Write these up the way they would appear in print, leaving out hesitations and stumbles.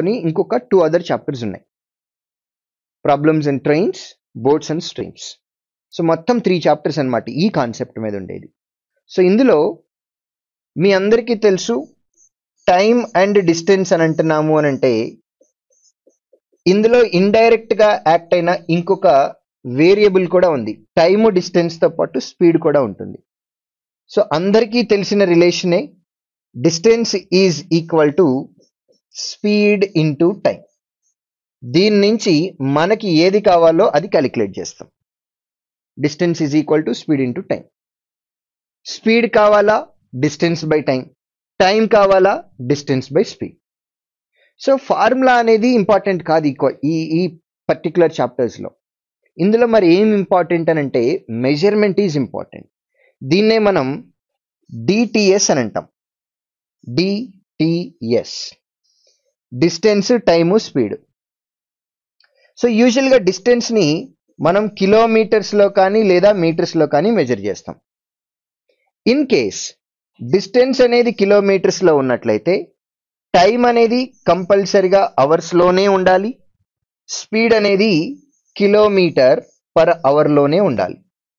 అని ఇంకొక 2 other chapters ఉన్నాయి. Problems in trains, boats and streams. So మొత్తం 3 చాప్టర్స్ అన్నమాట ఈ కాన్సెప్ట్ మీద ఉండేది. సో ఇందులో మీ అందరికీ తెలుసు టైం అండ్ డిస్టెన్స్ అని అంటున్నాము అని అంటే ఇందులో ఇండైరెక్ట్ గా యాక్ట్ అయిన ఇంకొక వేరియబుల్ కూడా ఉంది. టైము డిస్టెన్స్ తో పాటు స్పీడ్ కూడా ఉంటుంది. సో అందరికీ తెలిసిన రిలేషనే distance is equal to speed into time. దీని నుంచి మనకి ఏది కావాలో అది క్యాలిక్యులేట్ చేస్తాం. Distance is equal to speed into time. Speed కావాలా, డిస్టెన్స్ బై టైం. టైం కావాలా, distance by speed. So formula అనేది ఇంపార్టెంట్ కాదు ఈ పర్టికులర్ చాప్టర్స్లో. ఇందులో మరి ఏం ఇంపార్టెంట్ అని అంటే మెజర్మెంట్ ఈజ్ ఇంపార్టెంట్. దీన్నే మనం డిటిఎస్ అని అంటాం. DTS, distance, time, speed. So యూజువల్గా డిస్టెన్స్ని మనం కిలోమీటర్స్లో కానీ లేదా మీటర్స్లో కానీ మెజర్ చేస్తాం. ఇన్ కేస్ డిస్టెన్స్ అనేది కిలోమీటర్స్లో ఉన్నట్లయితే టైం అనేది కంపల్సరిగా అవర్స్లోనే ఉండాలి, స్పీడ్ అనేది కిలోమీటర్ పర్ అవర్లోనే ఉండాలి.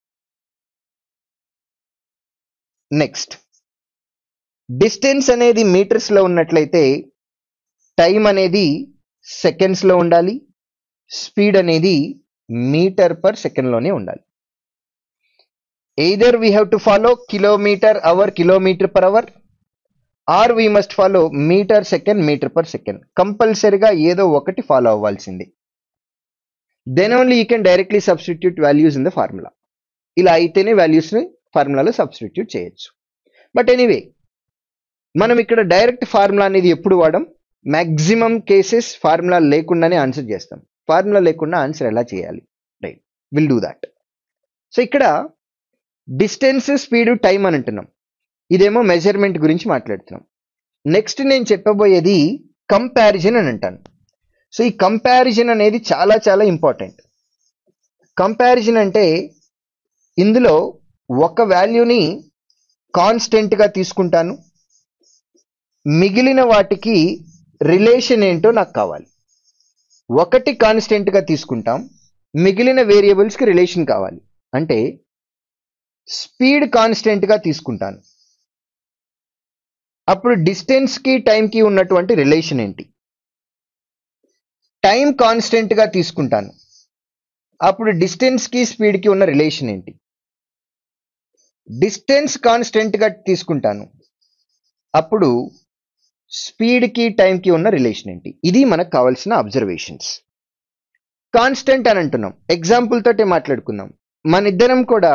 నెక్స్ట్, డిస్టెన్స్ అనేది మీటర్స్లో ఉన్నట్లయితే టైం అనేది సెకండ్స్లో ఉండాలి, స్పీడ్ అనేది మీటర్ పర్ సెకండ్లోనే ఉండాలి. Either we have to follow kilometer hour, kilometre per hour, or we must follow meter second, meter per second. కంపల్సరిగా ఏదో ఒకటి ఫాలో అవ్వాల్సింది. Then only you can directly substitute values in the formula. ఇలా అయితేనే వాల్యూస్ని ఫార్ములాలో సబ్స్టిట్యూట్ చేయొచ్చు. But anyway, మనం ఇక్కడ డైరెక్ట్ ఫార్ములా అనేది ఎప్పుడు వాడడం? మ్యాక్సిమం కేసెస్ ఫార్ములా లేకుండానే ఆన్సర్ చేస్తాం. ఫార్ములా లేకుండా ఆన్సర్ ఎలా చేయాలి? Right, will do that. So ఇక్కడ డిస్టెన్స్, స్పీడ్, టైం అని అంటున్నాం. ఇదేమో మెజర్మెంట్ గురించి మాట్లాడుతున్నాం. నెక్స్ట్ నేను చెప్పబోయేది కంపారిజన్ అని అంటాను. సో ఈ కంపారిజన్ అనేది చాలా చాలా ఇంపార్టెంట్. కంపారిజన్ అంటే ఇందులో ఒక వాల్యూని కాన్స్టెంట్గా తీసుకుంటాను, మిగిలిన వాటికి రిలేషన్ ఏంటో నాకు కావాలి. ఒకటి కాన్స్టెంట్గా తీసుకుంటాం, మిగిలిన వేరియబుల్స్కి రిలేషన్ కావాలి. అంటే స్పీడ్ కాన్స్టెంట్గా తీసుకుంటాను, అప్పుడు డిస్టెన్స్కి టైంకి ఉన్నటువంటి రిలేషన్ ఏంటి? టైం కాన్స్టెంట్గా తీసుకుంటాను, అప్పుడు డిస్టెన్స్కి స్పీడ్కి ఉన్న రిలేషన్ ఏంటి? డిస్టెన్స్ కాన్స్టెంట్గా తీసుకుంటాను, అప్పుడు స్పీడ్కి టైంకి ఉన్న రిలేషన్ ఏంటి? ఇది మనకు కావాల్సిన అబ్జర్వేషన్స్. కాన్స్టెంట్ అని అంటున్నాం. ఎగ్జాంపుల్ తోటే మాట్లాడుకుందాం. మన ఇద్దరం కూడా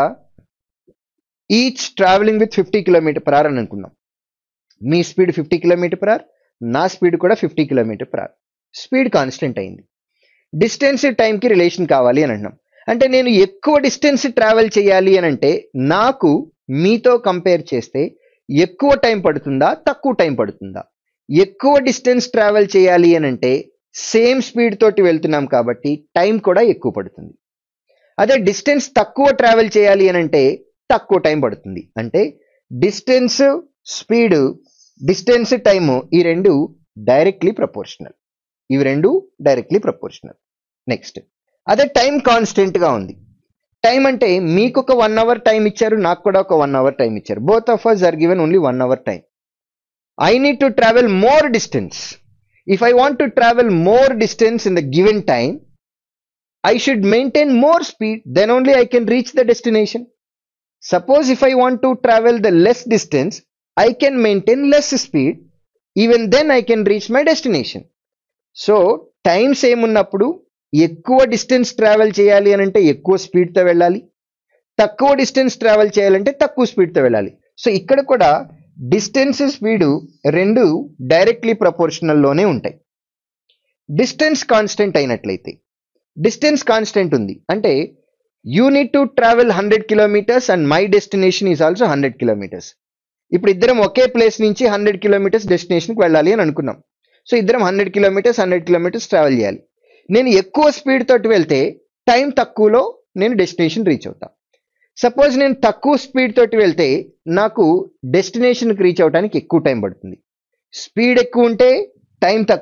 ఈచ్ ట్రావెలింగ్ విత్ 50 km/h అని అనుకున్నాం. మీ స్పీడ్ 50 km/h, నా స్పీడ్ కూడా 50 km/h. స్పీడ్ కాన్స్టెంట్ అయింది. డిస్టెన్స్ టైంకి రిలేషన్ కావాలి అని అంటున్నాం. అంటే నేను ఎక్కువ డిస్టెన్స్ ట్రావెల్ చేయాలి అని అంటే నాకు మీతో కంపేర్ చేస్తే ఎక్కువ టైం పడుతుందా, తక్కువ టైం పడుతుందా? ఎక్కువ డిస్టెన్స్ ట్రావెల్ చేయాలి అని అంటే సేమ్ స్పీడ్ తోటి వెళ్తున్నాం కాబట్టి టైం కూడా ఎక్కువ పడుతుంది. అదే డిస్టెన్స్ తక్కువ ట్రావెల్ చేయాలి అని అంటే తక్కువ టైం పడుతుంది. అంటే డిస్టెన్స్, స్పీడ్, డిస్టెన్స్, టైము ఈ రెండు డైరెక్ట్లీ ప్రపోర్షనల్. ఇవి రెండు డైరెక్ట్లీ ప్రపోర్షనల్. నెక్స్ట్, అదే టైం కాన్స్టెంట్గా ఉంది. టైం అంటే మీకు ఒక 1 hour టైం ఇచ్చారు, నాకు కూడా ఒక 1 hour టైం ఇచ్చారు. Both of us are given only 1 hour time. I need to travel more distance. If I want to travel more distance in the given time, I should maintain more speed. Then only I can reach the destination. Suppose if I want to travel the less distance, I can maintain less speed. Even then I can reach my destination. So time same ఉన్నప్పుడు ఎక్కువ distance travel చేయాలి అని అంటే ఎక్కువ స్పీడ్తో వెళ్ళాలి, తక్కువ distance travel చేయాలంటే తక్కువ స్పీడ్తో వెళ్ళాలి. సో ఇక్కడ కూడా డిస్టెన్స్, స్పీడు రెండు డైరెక్ట్లీ ప్రపోర్షనల్లోనే ఉంటాయి. డిస్టెన్స్ కాన్స్టెంట్ అయినట్లయితే, డిస్టెన్స్ కాన్స్టెంట్ ఉంది అంటే you need to travel 100 kilometers and my destination is also 100 kilometers. ఇప్పుడు ఇద్దరం ఒకే ప్లేస్ నుంచి 100 kilometers డెస్టినేషన్కి వెళ్ళాలి అని అనుకున్నాం. సో ఇద్దరం 100 kilometers ట్రావెల్ చేయాలి. నేను ఎక్కువ స్పీడ్ తోటి వెళ్తే టైం తక్కువలో నేను డెస్టినేషన్ రీచ్ అవుతా. సపోజ్ నేను తక్కువ స్పీడ్ తోటి వెళ్తే నాకు డెస్టినేషన్కి రీచ్ అవడానికి ఎక్కువ టైం పడుతుంది. స్పీడ్ ఎక్కువ ఉంటే టైం తక్కువ,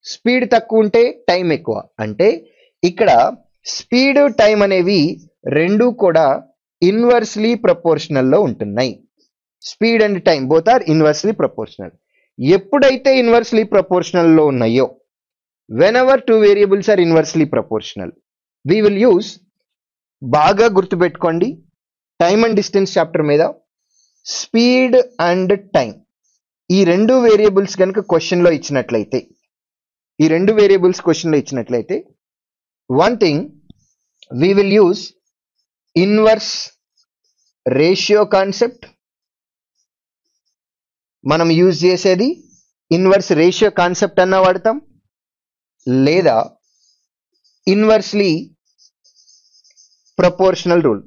స్పీడ్ తక్కువ ఉంటే టైం ఎక్కువ. అంటే ఇక్కడ స్పీడ్ టైం అనేవి రెండు కూడా ఇన్వర్స్లీ ప్రపోర్షనల్లో ఉంటున్నాయి. Speed and time both are inversely proportional. ఎప్పుడైతే ఇన్వర్స్లీ ప్రపోర్షనల్లో ఉన్నాయో, whenever two variables are inversely proportional, we will use, బాగా గుర్తుపెట్టుకోండి, టైమ్ అండ్ డిస్టెన్స్ చాప్టర్ మీద స్పీడ్ అండ్ టైం ఈ రెండు వేరియబుల్స్ కనుక క్వశ్చన్లో ఇచ్చినట్లయితే, one thing we will use inverse ratio concept. మనం యూజ్ చేసేది ఇన్వర్స్ రేషియో కాన్సెప్ట్ అన్న వాడతాం, లేదా inversely proportional rule.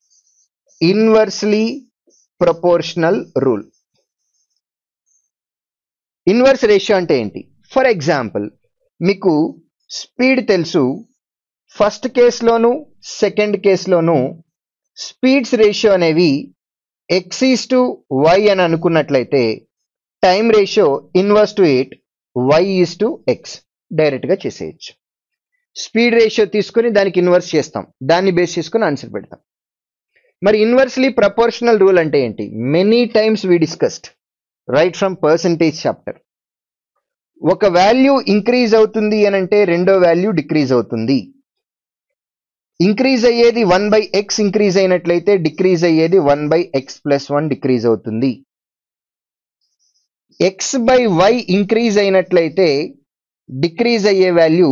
Inverse ratio అంటే ఏంటి? ఫర్ ఎగ్జాంపుల్, మీకు స్పీడ్ తెలుసు, ఫస్ట్ కేసులోను సెకండ్ కేసులోను స్పీడ్స్ రేషియో అనేవి x:y అని అనుకున్నట్లయితే time ratio inverse to 8 y:x డైరెక్ట్గా చేసేయచ్చు. స్పీడ్ రేషియో తీసుకుని దానికి ఇన్వర్స్ చేస్తాం, దాన్ని బేస్ చేసుకుని ఆన్సర్ పెడతాం. మరి ఇన్వర్స్లీ ప్రపోర్షనల్ రూల్ అంటే ఏంటి? Many times we discussed right from percentage chapter. ఒక వాల్యూ ఇంక్రీజ్ అవుతుంది అని అంటే రెండో వాల్యూ డిక్రీజ్ అవుతుంది. ఇంక్రీజ్ అయ్యేది 1/x ఇంక్రీజ్ అయినట్లయితే డిక్రీజ్ అయ్యేది 1/x+1 డిక్రీజ్ అవుతుంది. x/y ఇంక్రీజ్ అయినట్లయితే డిక్రీజ్ అయ్యే వాల్యూ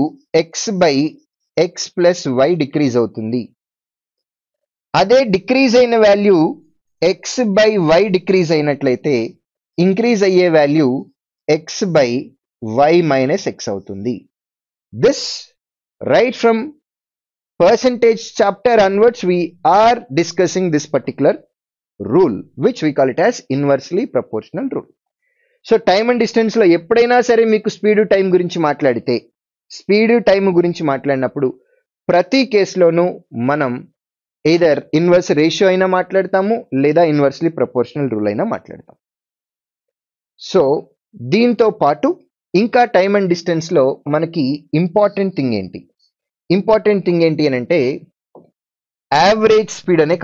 x/x+y డిక్రీజ్ అవుతుంది. అదే డిక్రీజ్ అయిన వాల్యూ x/y డిక్రీజ్ అయినట్లయితే ఇంక్రీజ్ అయ్యే వాల్యూ x/y-x అవుతుంది. This right from percentage chapter onwards we are discussing this particular rule, which we call it as inversely proportional rule. So time and distance లో ఎప్పుడైనా సరే మీకు speed time గురించి మాట్లాడినప్పుడు ప్రతి కేసులోనూ మనం ఎయిదర్ ఇన్వర్స్ రేషియో అయినా మాట్లాడతాము, లేదా ఇన్వర్స్లీ ప్రపోర్షనల్ రూల్ అయినా మాట్లాడతాం. సో దీంతో పాటు ఇంకా టైం అండ్ డిస్టెన్స్ లో మనకి ఇంపార్టెంట్ థింగ్ ఏంటి అని అంటే యావరేజ్ స్పీడ్ అనే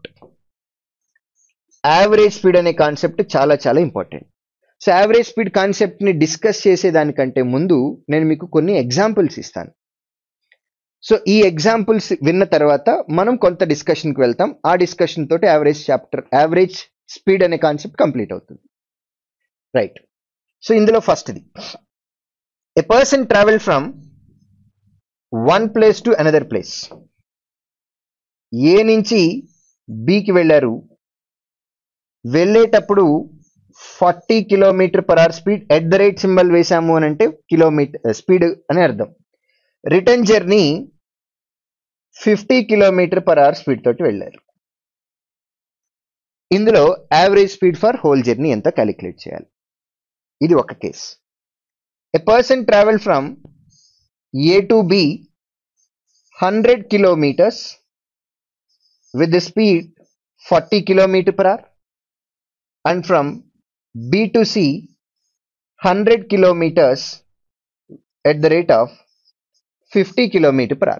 కాన్సెప్ట్ చాలా చాలా important. So average speed concept ని డిస్కస్ చేసేదానికంటే ముందు నేను మీకు కొన్ని ఎగ్జాంపుల్స్ ఇస్తాను. సో ఈ ఎగ్జాంపుల్స్ విన్న తర్వాత మనం కొంత డిస్కషన్కి వెళ్తాం. ఆ డిస్కషన్ తోటి యావరేజ్ స్పీడ్ అనే కాన్సెప్ట్ కంప్లీట్ అవుతుంది. రైట్. సో ఇందులో ఫస్ట్ది, a person travel from one place to another place. A నుంచి బికి వెళ్ళారు, వెళ్ళేటప్పుడు 40 km/h speed, at the rate symbol వేసాము అని అంటే కిలోమీటర్ స్పీడ్ అని అర్థం. రిటర్న్ జర్నీ 50 km/h స్పీడ్ తోటి వెళ్ళారు. ఇందులో average speed for whole journey ఎంత క్యాలిక్యులేట్ చేయాలి? ఇది ఒక case. A person travel from A to B 100 kilometers with the speed 40 km/h, and from B to C 100 kilometers at the rate of 50 km/h.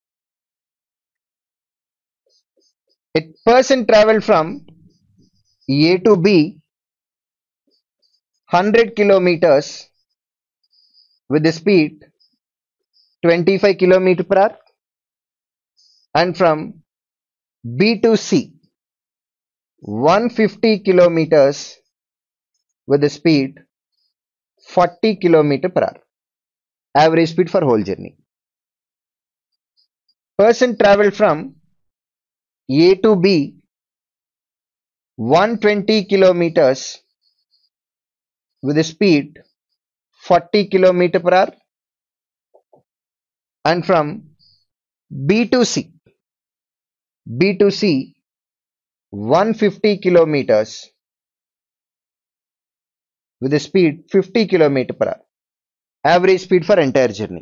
A person travel from A to B 100 kilometers with the speed 25 km/h, and from B to C 150 kilometers with the speed 40 km/h. Average speed for whole journey. Person travel from A to B 120 kilometers with the speed 40 km/h, and from B to C 150 kilometers with a speed 50 km/h. Average speed for entire journey.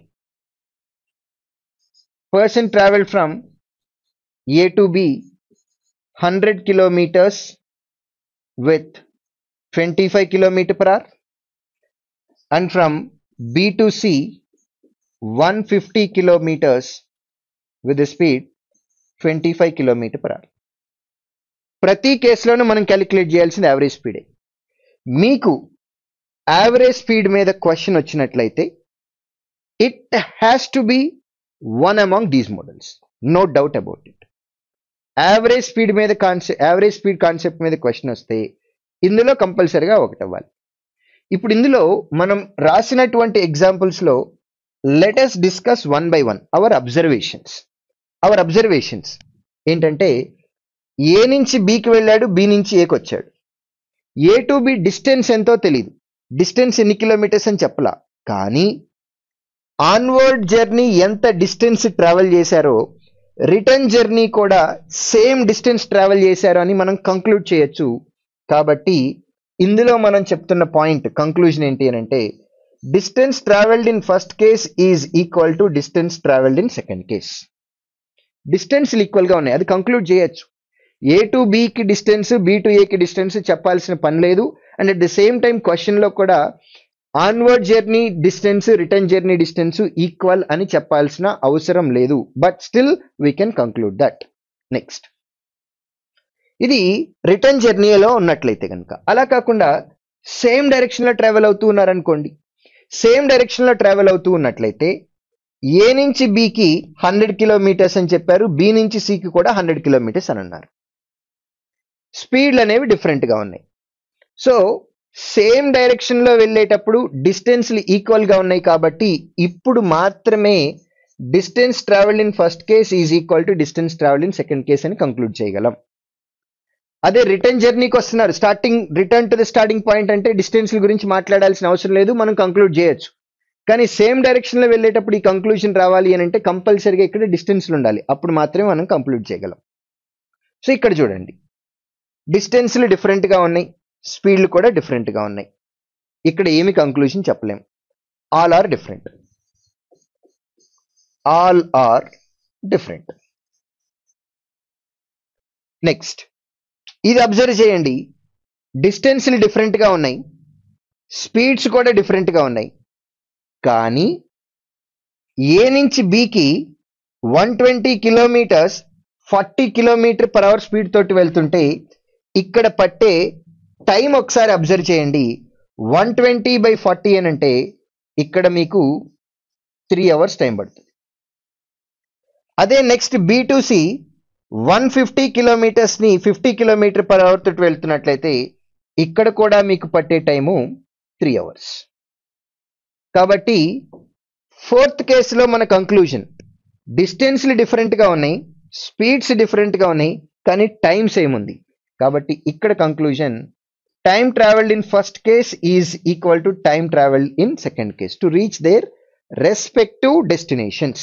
Person travel from A to B 100 kilometers with 25 km/h, and from B to C 150 kilometers with the speed 25 km/h. ప్రతి కేసులోనూ మనం calculate చేయాల్సింది average స్పీడే. మీకు average speed మీద question వచ్చినట్లయితే it has to be one among these models, no doubt about it. Average speed concept మీద question వస్తే ఇందులో కంపల్సరిగా ఒకటి అవ్వాలి. ఇప్పుడు ఇందులో మనం రాసినటువంటి ఎగ్జాంపుల్స్లో let us discuss one by one our observations ఏంటంటే ఏ నుంచి బికి వెళ్ళాడు, బి నుంచి ఏకి వచ్చాడు. ఏ టు బి డిస్టెన్స్ ఎంతో తెలియదు, డిస్టెన్స్ ఎన్ని కిలోమీటర్స్ అని చెప్పలా, కానీ ఆన్వర్డ్ జర్నీ ఎంత డిస్టెన్స్ ట్రావెల్ చేశారో రిటర్న్ జర్నీ కూడా సేమ్ డిస్టెన్స్ ట్రావెల్ చేశారు అని మనం కంక్లూడ్ చేయొచ్చు. కాబట్టి ఇందులో మనం చెప్తున్న పాయింట్ కంక్లూజన్ ఏంటి అని అంటే distance travelled in first case is equal to distance travelled in second case. డిస్టెన్స్లు ఈక్వల్గా ఉన్నాయి, అది కంక్లూడ్ చేయొచ్చు. ఏ టు బికి డిస్టెన్స్, బి టు ఏకి డిస్టెన్స్ చెప్పాల్సిన పని లేదు. And at the same time క్వశ్చన్లో కూడా onward journey distance, return journey distance equal అని చెప్పాల్సిన అవసరం లేదు. But still we can conclude that. Next, ఇది రిటర్న్ జర్నీలో ఉన్నట్లయితే కనుక, అలా కాకుండా సేమ్ డైరెక్షన్లో ట్రావెల్ అవుతూ ఉన్నారనుకోండి. సేమ్ డైరెక్షన్లో ట్రావెల్ అవుతూ ఉన్నట్లయితే ఏ నుంచి బికి 100 కిలోమీటర్స్ అని చెప్పారు, బి నుంచి సికి కూడా 100 కిలోమీటర్స్ అని అన్నారు. స్పీడ్లు అనేవి డిఫరెంట్గా ఉన్నాయి. సో సేమ్ డైరెక్షన్లో వెళ్ళేటప్పుడు డిస్టెన్స్లు ఈక్వల్గా ఉన్నాయి కాబట్టి ఇప్పుడు మాత్రమే distance travelled in first case is equal to distance travelled in second case అని కంక్లూడ్ చేయగలం. అదే రిటర్న్ జర్నీకి వస్తున్నారు, return to the starting point అంటే డిస్టెన్స్ల గురించి మాట్లాడాల్సిన అవసరం లేదు, మనం కంక్లూడ్ చేయొచ్చు. కానీ సేమ్ డైరెక్షన్లో వెళ్ళేటప్పుడు ఈ కంక్లూజన్ రావాలి అని అంటే కంపల్సరీగా ఇక్కడ డిస్టెన్స్లు ఉండాలి, అప్పుడు మాత్రమే మనం కంక్లూడ్ చేయగలం. సో ఇక్కడ చూడండి, డిస్టెన్స్లు డిఫరెంట్గా ఉన్నాయి, స్పీడ్లు కూడా డిఫరెంట్గా ఉన్నాయి. ఇక్కడ ఏమి కంక్లూజన్ చెప్పలేం, ఆల్ ఆర్ డిఫరెంట్. నెక్స్ట్, ఇది అబ్జర్వ్ చేయండి, డిస్టెన్స్లు డిఫరెంట్గా ఉన్నాయి, స్పీడ్స్ కూడా డిఫరెంట్గా ఉన్నాయి. కానీ ఏ నుంచి బికి 120 కిలోమీటర్స్ 40 km/h స్పీడ్ తోటి వెళ్తుంటే ఇక్కడ పట్టే టైం ఒకసారి అబ్జర్వ్ చేయండి. 120/40 అని అంటే ఇక్కడ మీకు 3 hours టైం పడుతుంది. అదే నెక్స్ట్ బి టు సి 150 కిలోమీటర్స్ని 50 km/h తోటి వెళ్తున్నట్లయితే ఇక్కడ కూడా మీకు పట్టే టైము 3 hours. కాబట్టి ఫోర్త్ కేసులో మన కంక్లూజన్ డిస్టెన్స్లు డిఫరెంట్గా ఉన్నాయి, స్పీడ్స్ డిఫరెంట్గా ఉన్నాయి, కానీ టైం సేమ్ ఉంది. కాబట్టి ఇక్కడ conclusion time travelled in first case is equal to time travelled in second case to reach their respective destinations.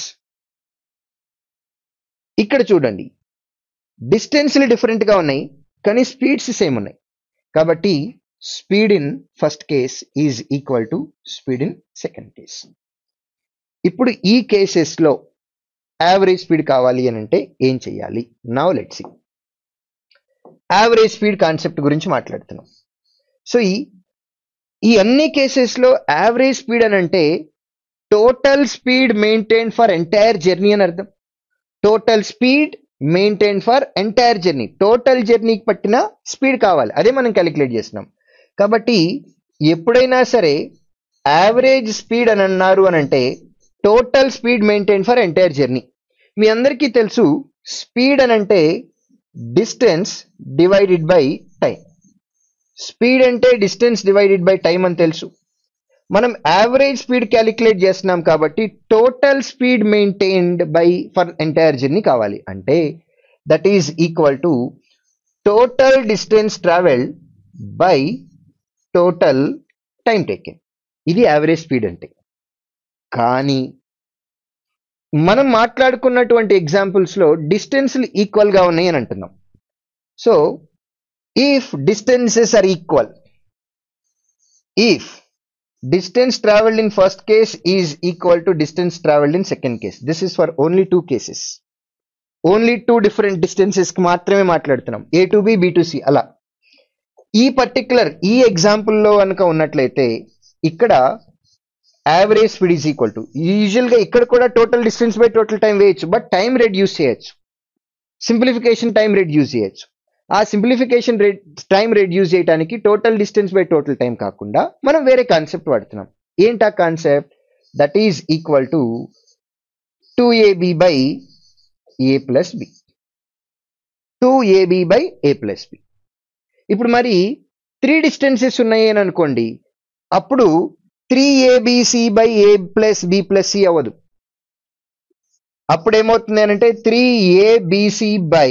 ఇక్కడ చూడండి, డిస్టెన్స్లు డిఫరెంట్గా ఉన్నాయి కానీ స్పీడ్స్ సేమ్ ఉన్నాయి. కాబట్టి speed in first case is equal to speed in second case. ఇప్పుడు ఈ కేసెస్లో యావరేజ్ స్పీడ్ కావాలి అని అంటే ఏం చేయాలి? Now let's see. Average speed concept గురించి మాట్లాడుతున్నాం. సో ఈ అన్ని కేసెస్లో యావరేజ్ స్పీడ్ అని అంటే total speed maintain for entire journey అని అర్థం. Total speed maintain for entire journey, total జర్నీకి పట్టిన స్పీడ్ కావాలి, అదే మనం క్యాలిక్యులేట్ చేస్తున్నాం. కాబట్టి ఎప్పుడైనా సరే యావరేజ్ స్పీడ్ అని అన్నారు అని అంటే total speed maintain for entire journey. మీ అందరికీ తెలుసు, స్పీడ్ అని అంటే distance divided by time. Speed అంటే డిస్టెన్స్ డివైడెడ్ బై టైం అని తెలుసు. మనం యావరేజ్ స్పీడ్ క్యాలిక్యులేట్ చేస్తున్నాం కాబట్టి total speed maintained by for entire journey కావాలి. అంటే that is equal to total distance travelled by total time taken. ఇది యావరేజ్ స్పీడ్ అంటే. కానీ మనం మాట్లాడుకున్నటువంటి ఎగ్జాంపుల్స్లో డిస్టెన్స్లు ఈక్వల్గా ఉన్నాయి అని అంటున్నాం. So if distances are equal, if distance traveled in first case is equal to distance traveled in second case, this is for only 2 cases, only 2 different distances కి మాత్రమే మాట్లాడుతున్నాం, A to B, B to C. అలా ఈ particular ఈ ఎగ్జాంపుల్లో కనుక ఉన్నట్లయితే ఇక్కడ average speed is equal to, యూజువల్గా ఇక్కడ కూడా total distance by total time వేయచ్చు, బట్ టైం రెడ్యూస్ చేయొచ్చు, సింప్లిఫికేషన్ టైం రెడ్యూస్ చేయొచ్చు. ఆ సింప్లిఫికేషన్ టైం రెడ్యూస్ చేయడానికి total distance by total time కాకుండా మనం వేరే కాన్సెప్ట్ వాడుతున్నాం. ఏంటా concept? That is equal to 2ab by a plus B, 2ab by a plus B. ఇప్పుడు మరి 3 డిస్టెన్సెస్ ఉన్నాయి అని అనుకోండి, అప్పుడు 3abc by a plus b plus c అవ్వదు. అప్పుడు ఏమవుతుంది అంటే 3abc by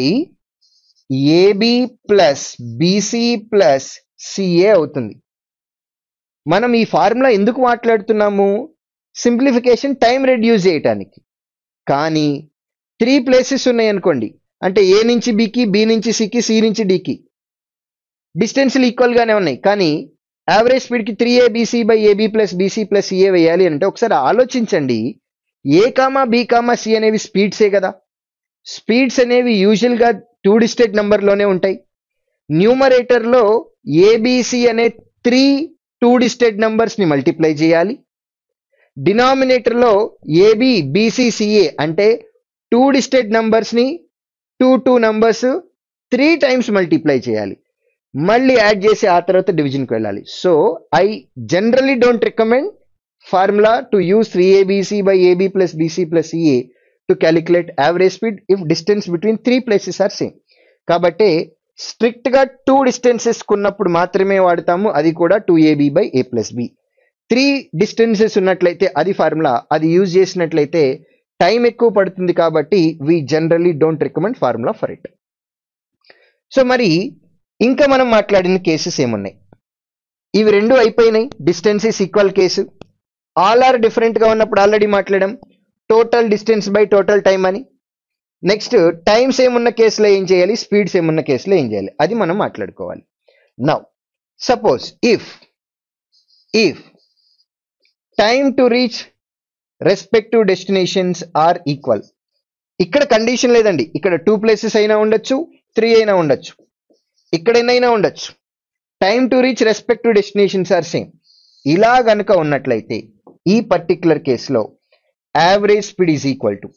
ab plus bc plus ca అవుతుంది. మనం ఈ ఫార్ములా ఎందుకు మాట్లాడుతున్నాము? సింప్లిఫికేషన్ టైం రెడ్యూస్ చేయటానికి. కానీ 3 ప్లేసెస్ ఉన్నాయి అనుకోండి, అంటే ఏ నుంచి బికి, బి నుంచి సికి, సి నుంచి డికి డిస్టెన్స్లు ఈక్వల్గానే ఉన్నాయి, కానీ యావరేజ్ స్పీడ్కి 3abc by AB plus BC plus CA వేయాలి అంటే ఒకసారి ఆలోచించండి. A comma B comma C అనేవి స్పీడ్సే కదా. స్పీడ్స్ అనేవి యూజువల్గా 2 డిజిటెడ్ నెంబర్లోనే ఉంటాయి. న్యూమరేటర్లో ఏబిసి అనే 3 2 డిజిటెడ్ నెంబర్స్ని మల్టిప్లై చేయాలి. డినామినేటర్లో ఏబి బీసీ సిఏ అంటే 2 డిజిటెడ్ నెంబర్స్ని 2 నెంబర్స్ 3 టైమ్స్ మల్టిప్లై చేయాలి. మళ్ళీ యాడ్ చేసి ఆ తర్వాత డివిజన్కి వెళ్ళాలి. So I generally don't recommend formula to use 3abc by ab plus bc plus ca to calculate average speed if distance between 3 places are same. కాబట్టి స్ట్రిక్ట్ గా 2 డిస్టెన్సెస్ ఉన్నప్పుడు మాత్రమే వాడతాము, అది కూడా 2ab by a plus b. 3 distances ఉన్నట్లయితే అది formula, అది యూజ్ చేసినట్లయితే టైం ఎక్కువ పడుతుంది, కాబట్టి we generally don't recommend formula for it. So మరి ఇంకా మనం మాట్లాడిన కేసెస్ ఏమున్నాయి? ఇవి రెండు అయిపోయినాయి. Distance is equal case, all are different గా ఉన్నప్పుడు ఆల్రెడీ మాట్లాడాం, total distance by total time అని. నెక్స్ట్ టైమ్స్ ఏమున్న కేసులో ఏం చేయాలి, స్పీడ్స్ ఏమున్న కేసులో ఏం చేయాలి, అది మనం మాట్లాడుకోవాలి. Now suppose if time to reach respective destinations are equal. ఇక్కడ కండిషన్ లేదండి, ఇక్కడ 2 ప్లేసెస్ అయినా ఉండొచ్చు, 3 అయినా ఉండొచ్చు, ఇక్కడైనా ఉండొచ్చు. Time to reach respective destinations are same. ఇలా గనుక ఉన్నట్లయితే ఈ పర్టిక్యులర్ కేసులో average speed is equal to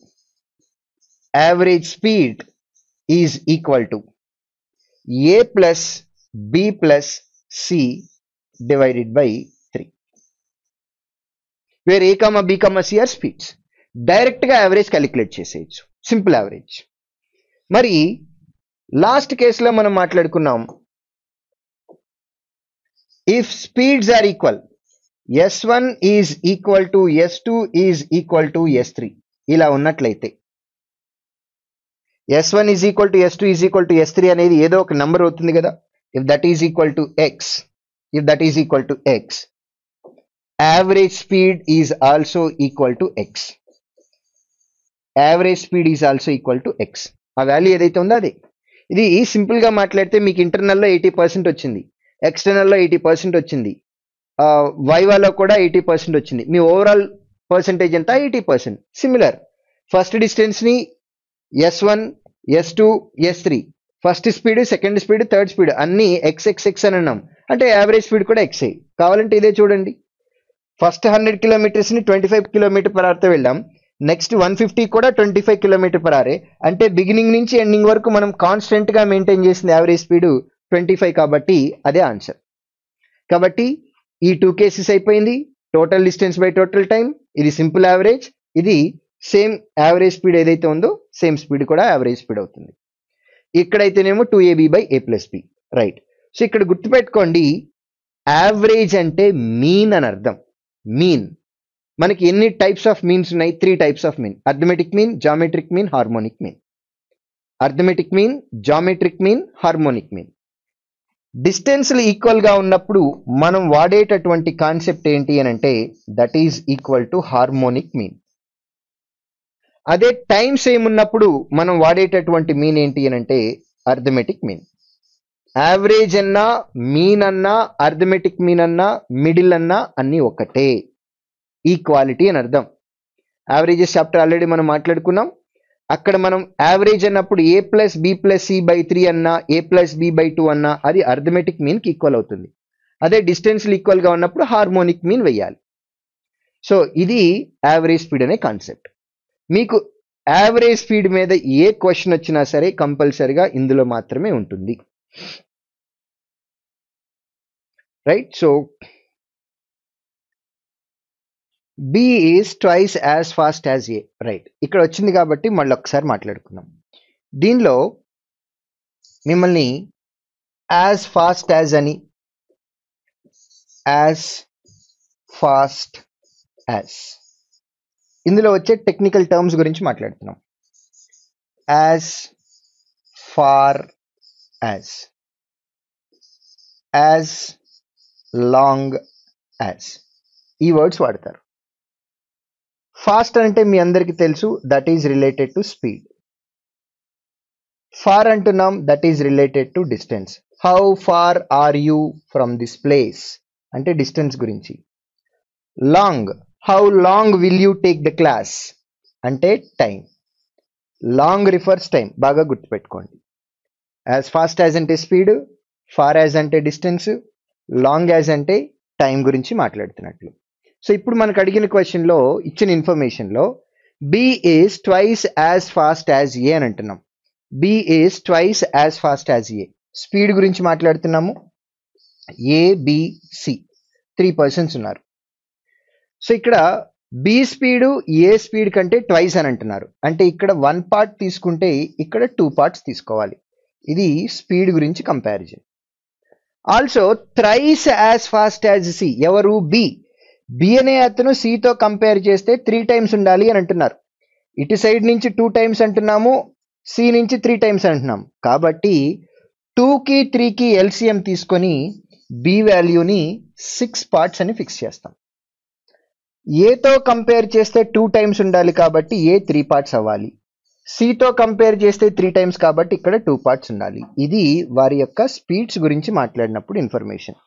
a plus B plus C divided by 3, where A comma B comma C are speeds. Direct గా యావరేజ్ క్యాలిక్యులేట్ చేసేయచ్చు, simple average. మరి last కేసులో మనం మాట్లాడుకున్నాం, if speeds are equal, s1 is equal to s2 is equal to s3. ఇలా ఉన్నట్లయితే s1 is equal to s2 is equal to s3 అనేది ఏదో ఒక నంబర్ అవుతుంది కదా. If that is equal to x, average speed is also equal to x. Average speed is also equal to x. ఆ value ఏదైతే ఉందో అదే. ఇది సింపుల్ గా మాట్లాడితే మీకు ఇంటర్నల్లో 80% వచ్చింది, ఎక్స్టర్నల్లో 80% వచ్చింది, వైవాలో కూడా 80% వచ్చింది. మీ ఓవరాల్ పర్సంటేజ్ ఎంత? 80%. సిమిలర్, ఫస్ట్ డిస్టెన్స్ ని s1, s2, s3, first speed, second speed, third speed అన్ని x అని అన్నాం, అంటే యావరేజ్ స్పీడ్ కూడా x. కావాలంటే ఇదే చూడండి, ఫస్ట్ 100 కిలోమీటర్స్ ని 25 km/h తో వెళ్ళాం, నెక్స్ట్ 150 కూడా 25 km/h. అంటే బిగినింగ్ నుంచి ఎండింగ్ వరకు మనం కాన్స్టెంట్ గా మెయింటైన్ చేసిన యావరేజ్ స్పీడ్ 25, కాబట్టి అదే ఆన్సర్. కాబట్టి ఈ 2 కేసెస్ అయిపోయింది. Total distance by total time, ఇది సింపుల్ యావరేజ్, ఇది సేమ్ యావరేజ్ స్పీడ్ ఏదైతే ఉందో సేమ్ స్పీడ్ కూడా యావరేజ్ స్పీడ్ అవుతుంది. ఇక్కడైతేనేమో 2ab by a plus B, right. So ఇక్కడ గుర్తుపెట్టుకోండి, యావరేజ్ అంటే మీన్ అని అర్థం. మీన్, మనకి ఎన్ని టైప్స్ ఆఫ్ మీన్స్ ఉన్నాయి? 3 types of mean: arithmetic mean, geometric mean, harmonic mean. Arithmetic mean, geometric mean, harmonic mean. డిస్టెన్స్లు ఈక్వల్ గా ఉన్నప్పుడు మనం వాడేటటువంటి కాన్సెప్ట్ ఏంటి అని అంటే that is equal to harmonic mean. అదే టైమ్స్ ఏమున్నప్పుడు మనం వాడేటటువంటి మీన్ ఏంటి అని అంటే అర్థమెటిక్ మీన్. యావరేజ్ అన్నా, మీన్ అన్నా, అర్థమెటిక్ మీన్ అన్నా, మిడిల్ అన్నా అన్నీ ఒకటే, ఈక్వాలిటీ అని అర్థం. యావరేజెస్ చాప్టర్ ఆల్రెడీ మనం మాట్లాడుకున్నాం. అక్కడ మనం యావరేజ్ అన్నప్పుడు a plus B plus C by 3 అన్నా, a ప్లస్ బి బై 2 అన్నా అది అర్థమెటిక్ మీన్కి ఈక్వల్ అవుతుంది. అదే డిస్టెన్స్లు ఈక్వల్గా ఉన్నప్పుడు హార్మోనిక్ మీన్ వెయ్యాలి. సో ఇది యావరేజ్ స్పీడ్ అనే కాన్సెప్ట్. మీకు యావరేజ్ స్పీడ్ మీద ఏ క్వశ్చన్ వచ్చినా సరే కంపల్సరిగా ఇందులో మాత్రమే ఉంటుంది. Right. So B is twice as fast as A. Right. ఇక్కడ వచ్చింది కాబట్టి మళ్ళీ ఒకసారి మాట్లాడుకుందాం. దీనిలో మిమ్మల్ని యాజ్ ఫాస్ట్ యాజ్ అని, యాజ్ ఫాస్ట్ యాజ్, ఇందులో వచ్చే టెక్నికల్ టర్మ్స్ గురించి మాట్లాడుతున్నాం. As far as, as long as, ఈ వర్డ్స్ వాడతారు. ఫాస్ట్ అంటే మీ అందరికీ తెలుసు, that is related to speed. Far అంటున్నాం, that is related to distance. How far are you from this place అంటే డిస్టెన్స్ గురించి. Long, how long will you take the class అంటే టైం. లాంగ్ రిఫర్స్ టైం, బాగా గుర్తుపెట్టుకోండి. As fast as అంటే speed, far as అంటే distance, long as అంటే time గురించి మాట్లాడుతున్నట్లు. సో ఇప్పుడు మనకు అడిగిన క్వశ్చన్లో ఇచ్చిన ఇన్ఫర్మేషన్లో B is twice as fast as A అని అంటున్నాం. B is twice as fast as A. Speed గురించి మాట్లాడుతున్నాము. A, B, C 3 పర్సన్స్ ఉన్నారు. సో ఇక్కడ B స్పీడు A స్పీడ్ కంటే ట్వైస్ అని అంటున్నారు. అంటే ఇక్కడ 1 పార్ట్ తీసుకుంటే ఇక్కడ 2 పార్ట్స్ తీసుకోవాలి. ఇది స్పీడ్ గురించి comparison. Also thrice as fast as C. ఎవరు? బి అనే అతను సితో కంపేర్ చేస్తే 3 టైమ్స్ ఉండాలి అని అంటున్నారు. ఇటు సైడ్ నుంచి 2 టైమ్స్ అంటున్నాము, సి నుంచి 3 టైమ్స్ అంటున్నాం. కాబట్టి 2కి 3కి ఎల్సిఎం తీసుకొని బి వాల్యూని 6 పార్ట్స్ అని ఫిక్స్ చేస్తాం. ఏతో కంపేర్ చేస్తే 2 టైమ్స్ ఉండాలి కాబట్టి ఏ 3 పార్ట్స్ అవ్వాలి. సితో కంపేర్ చేస్తే 3 టైమ్స్ కాబట్టి ఇక్కడ 2 పార్ట్స్ ఉండాలి. ఇది వారి యొక్క స్పీడ్స్ గురించి మాట్లాడినప్పుడు information.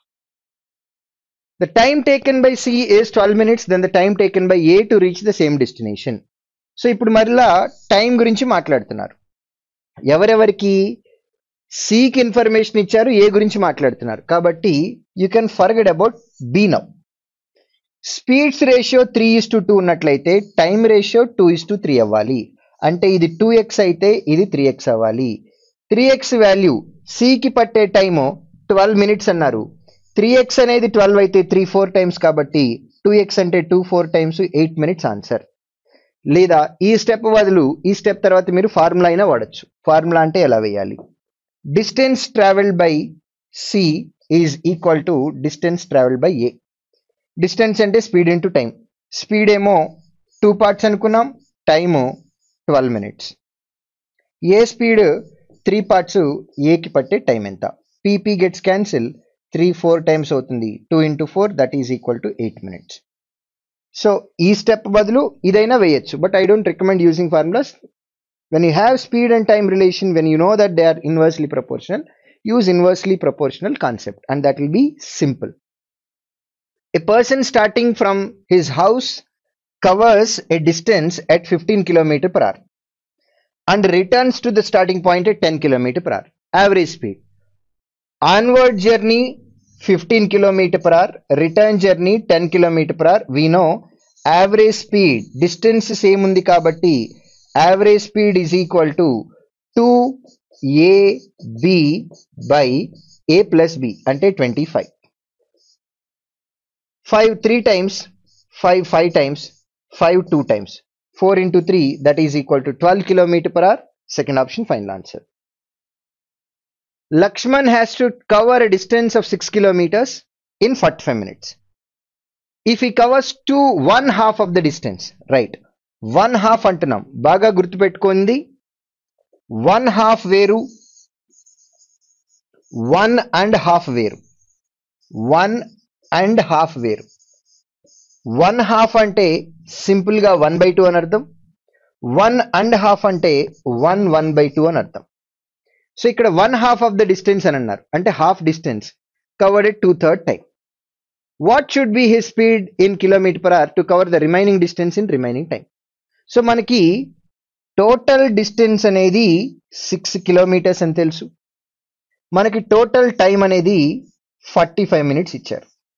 The time taken by C is 12 minutes, then the time taken by A to reach the same destination. So ఇప్పుడు మరలా టైం గురించి మాట్లాడుతున్నారు. ఎవరెవరికి? సికి ఇన్ఫర్మేషన్ ఇచ్చారు, ఏ గురించి మాట్లాడుతున్నారు. కాబట్టి you can forget about B now. Speeds ratio 3:2 ఉన్నట్లయితే టైం రేషియో 2:3 అవ్వాలి. అంటే ఇది 2x అయితే ఇది 3x అవ్వాలి. 3x వాల్యూ సికి పట్టే టైము 12 మినిట్స్ అన్నారు. 3x అనేది 12 అయితే 3 4 టైమ్స్ కాబట్టి 2x అంటే 2 4 టైమ్స్ 8 మినిట్స్ ఆన్సర్. లేదా ఈ స్టెప్ బదులు ఈ స్టెప్ తర్వాత మీరు ఫార్ములా అయినా వాడచ్చు. ఫార్ములా అంటే ఎలా వేయాలి? Distance travelled by C is equal to distance travelled by A. Distance అంటే స్పీడ్ ఇంటూ టైం. స్పీడ్ ఏమో 2 పార్ట్స్ అనుకున్నాం, time 12 minutes. A speed 3 parts, ఏకి పట్టే టైం ఎంత? పీపీ గెట్స్ క్యాన్సిల్, 3 4 టైమ్స్ అవుతుంది. 2 into 4 that is equal to 8 minutes. So ఈ step బదులు ఇదైనా వేయచ్చు, but I don't recommend using formulas. When you have speed and time relation, when you know that they are inversely proportional, use inversely proportional concept and that will be simple. A person starting from his house covers a distance at 15 km/h and returns to the starting point at 10 km/h. Average speed. Onward journey 15 km/h, return journey 10 km/h. We know average speed, distance same undi kabatti average speed is equal to 2ab by a plus b ante 25. 5 3 times, 5 5 times, 5 2 times, 4 into 3 that is equal to 12 km/h. Second option, final answer. Lakshman has to cover a distance of 6 kilometers in 45 minutes. If he covers 1/2 of the distance, right? 1/2 అంటున్నాం, బాగా గుర్తుపెట్టుకోండి. 1/2 వేరు, 1.5 వేరు. 1.5 వేరు. 1/2 అంటే simple గా 1/2 అని అర్థం. 1.5 అంటే 1/2 అని అర్థం. సో ఇక్కడ 1/2 ఆఫ్ ద డిస్టెన్స్ అని అన్నారు, అంటే half distance covered at 2/3 time. What should be his speed in km/h to cover the remaining distance in remaining time? So మనకి టోటల్ డిస్టెన్స్ అనేది 6 కిలోమీటర్స్ అని తెలుసు. మనకి టోటల్ టైం అనేది 45 మినిట్స్ ఇచ్చారు.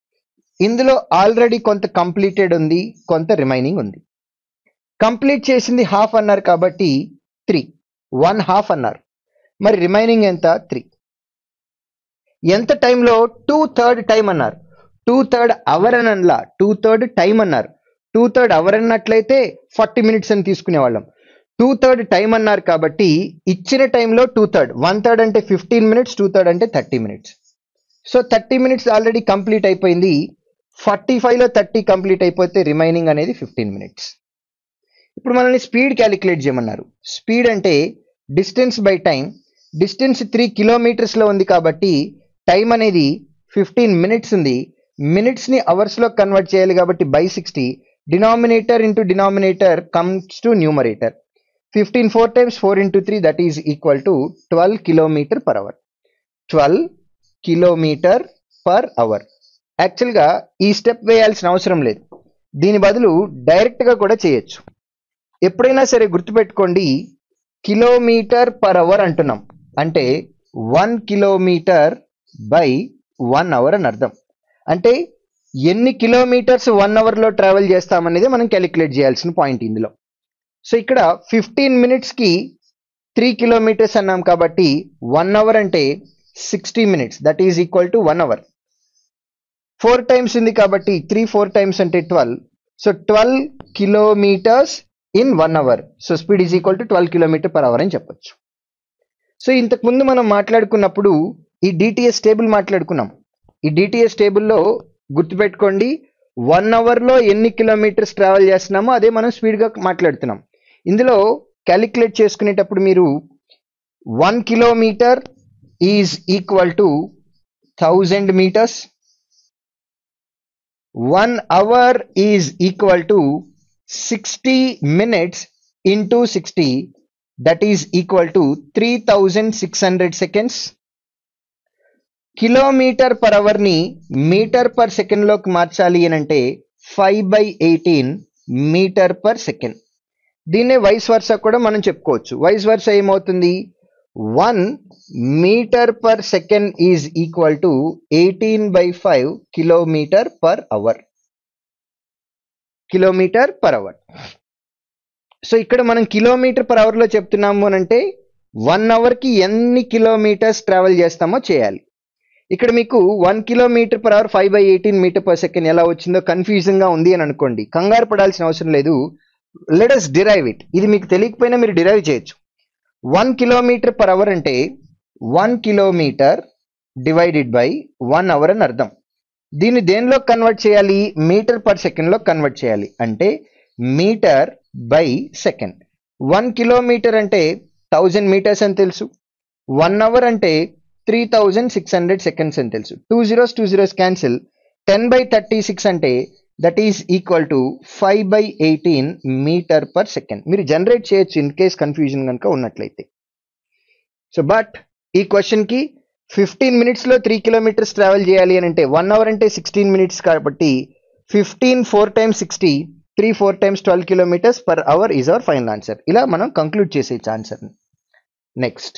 ఇందులో ఆల్రెడీ కొంత కంప్లీటెడ్ ఉంది, కొంత రిమైనింగ్ ఉంది. కంప్లీట్ చేసింది హాఫ్ అన్నారు కాబట్టి 3, 1/2 అన్నారు. మరి రిమైనింగ్ ఎంత? 3. ఎంత టైంలో? 2/3 టైం అన్నారు. 2/3 అవర్ అని అనలా, 2/3 టైం అన్నారు. 2/3 అవర్ అన్నట్లయితే 40 మినిట్స్ అని తీసుకునేవాళ్ళం. 2/3 టైం అన్నారు కాబట్టి ఇచ్చిన టైంలో 2/3, 1/3 అంటే 15 మినిట్స్, 2/3 అంటే 30 minutes. So 30 minutes already complete అయిపోయింది. 45లో 30 కంప్లీట్ అయిపోతే రిమైనింగ్ అనేది 15 మినిట్స్. ఇప్పుడు మనల్ని స్పీడ్ క్యాలిక్యులేట్ చేయమన్నారు. స్పీడ్ అంటే డిస్టెన్స్ బై టైం. డిస్టెన్స్ 3 కిలోమీటర్స్లో ఉంది కాబట్టి టైం అనేది 15 మినిట్స్ ఉంది. మినిట్స్ని అవర్స్లో కన్వర్ట్ చేయాలి కాబట్టి by 60. Denominator into denominator comes to numerator. 15 4 times 4 into 3 that is equal to 12 kilometer per hour. 12 kilometre per hour. యాక్చువల్గా ఈ స్టెప్ వేయాల్సిన అవసరం లేదు, దీని బదులు డైరెక్ట్గా కూడా చేయొచ్చు. ఎప్పుడైనా సరే గుర్తుపెట్టుకోండి, కిలోమీటర్ పర్ అవర్ అంటున్నాం అంటే 1 కిలోమీటర్ బై 1 అవర్ అని అర్థం. అంటే ఎన్ని కిలోమీటర్స్ 1 అవర్లో ట్రావెల్ చేస్తామనేది మనం క్యాలిక్యులేట్ చేయాల్సిన పాయింట్ ఇందులో. సో ఇక్కడ 15 మినిట్స్కి 3 కిలోమీటర్స్ అన్నాం కాబట్టి 1 అవర్ అంటే 60 minutes, that is equal to 1 hour. 4 times ఉంది కాబట్టి 3 4 టైమ్స్ అంటే 12. So 12 kilometres in 1 hour. So speed is equal to 12 kilometre per hour అని చెప్పొచ్చు. సో ఇంతకుముందు మనం మాట్లాడుకున్నప్పుడు ఈ డిటిఎస్ టేబుల్ మాట్లాడుకున్నాం. ఈ డిటిఎస్ టేబుల్లో గుర్తుపెట్టుకోండి, 1 అవర్లో ఎన్ని కిలోమీటర్స్ ట్రావెల్ చేస్తున్నామో అదే మనం స్పీడ్గా మాట్లాడుతున్నాం. ఇందులో క్యాలిక్యులేట్ చేసుకునేటప్పుడు మీరు 1 kilometre is equal to 1000 meters. 1 hour is equal to 60 minutes into 60, that is equal to 3600 seconds. Kilometre per అవర్ని మీటర్ పర్ సెకండ్లోకి మార్చాలి అని అంటే 5/18 మీటర్ పర్ సెకండ్. దీన్నే వైస్ వర్సా కూడా మనం చెప్పుకోవచ్చు. వైస్ వర్సా ఏమవుతుంది? 1 metre per second is equal to 18/5 kilometre per hour. Kilometre per hour. So ఇక్కడ మనం కిలోమీటర్ పర్ అవర్లో చెప్తున్నాము అని అంటే 1 అవర్కి ఎన్ని కిలోమీటర్స్ ట్రావెల్ చేస్తామో చేయాలి. ఇక్కడ మీకు 1 kilometre per hour 5/18 metre per second ఎలా వచ్చిందో కన్ఫ్యూజింగ్గా ఉంది అని అనుకోండి. కంగారు పడాల్సిన అవసరం లేదు. Let us derive it. ఇది మీకు తెలియకపోయినా మీరు డిరైవ్ చేయొచ్చు. 1 కిలోమీటర్ పర్ అవర్ అంటే 1 కిలోమీటర్ డివైడెడ్ బై 1 అవర్ అని అర్థం. దీన్ని దేనిలో కన్వర్ట్ చేయాలి? మీటర్ పర్ సెకండ్లో కన్వర్ట్ చేయాలి. అంటే మీటర్ బై సెకండ్. 1 కిలోమీటర్ అంటే 1000 మీటర్స్ అని తెలుసు. 1 అవర్ అంటే 3600 సెకండ్స్ అని తెలుసు. 2 zeros క్యాన్సిల్. 10/36 అంటే that is equal to 5/18 metre per second. మీరు జనరేట్ చేయొచ్చు ఇన్ కేస్ కన్ఫ్యూజన్ కనుక ఉన్నట్లయితే. సో బట్ ఈ క్వశ్చన్కి 15 మినిట్స్లో 3 కిలోమీటర్స్ ట్రావెల్ చేయాలి అని అంటే 1 అవర్ అంటే 16 మినిట్స్ కాబట్టి 15 4 times 60, 3 4 times 12 kilometres per hour is hour final answer. ఇలా మనం కంక్లూడ్ చేసేయచ్చు ఆన్సర్ని. Next,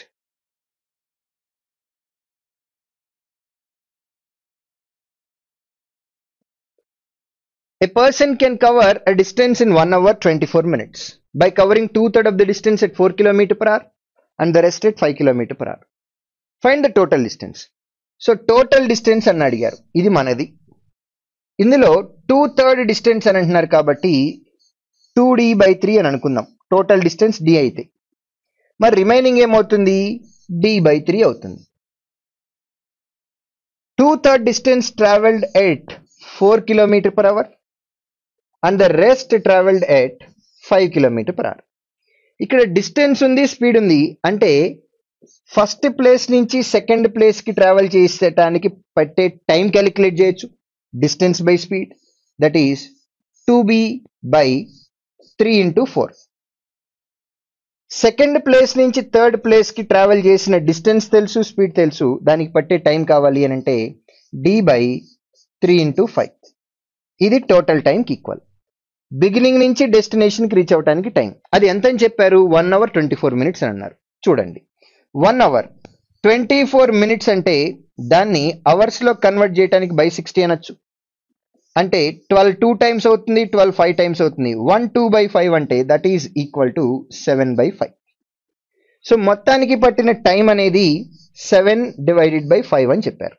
a person can cover a distance in 1 hour 24 minutes by covering 2/3 of the distance at 4 km per hour and the rest at 5 km per hour. Find the total distance. So total distance అని అడిగారు. ఇది మనది. ఇందులో 2/3 distance అని అంటున్నారు కాబట్టి 2d/3 అని అనుకుందాం. టోటల్ డిస్టెన్స్ d అయితే మరి రిమైనింగ్ ఏమవుతుంది? d/3 అవుతుంది. 2/3 distance traveled at 4 km per hour and the rest traveled at 5 km per hour. ఇక్కడ డిస్టెన్స్ ఉంది, స్పీడ్ ఉంది. అంటే ఫస్ట్ ప్లేస్ నుంచి సెకండ్ ప్లేస్కి ట్రావెల్ చేసేటానికి పట్టే టైం క్యాలిక్యులేట్ చేయొచ్చు. Distance by speed, that is 2b/3 into 4. Second place నుంచి థర్డ్ ప్లేస్కి ట్రావెల్ చేసిన డిస్టెన్స్ తెలుసు, స్పీడ్ తెలుసు. దానికి పట్టే టైం కావాలి అని అంటే d/3 into 5. ఇది టోటల్ టైంకి ఈక్వల్. బిగినింగ్ నుంచి డెస్టినేషన్కి రీచ్ అవ్వడానికి టైం అది ఎంత అని చెప్పారు? 1 hour 24 minutes అని అన్నారు. చూడండి, 1 hour 24 minutes అంటే దాన్ని అవర్స్లో కన్వర్ట్ చేయడానికి by 60 అనొచ్చు. అంటే 12 2 టైమ్స్ అవుతుంది, 12 5 టైమ్స్ అవుతుంది. 1 2/5 అంటే that is equal to 7/5. So మొత్తానికి పట్టిన టైం అనేది 7/5 అని చెప్పారు.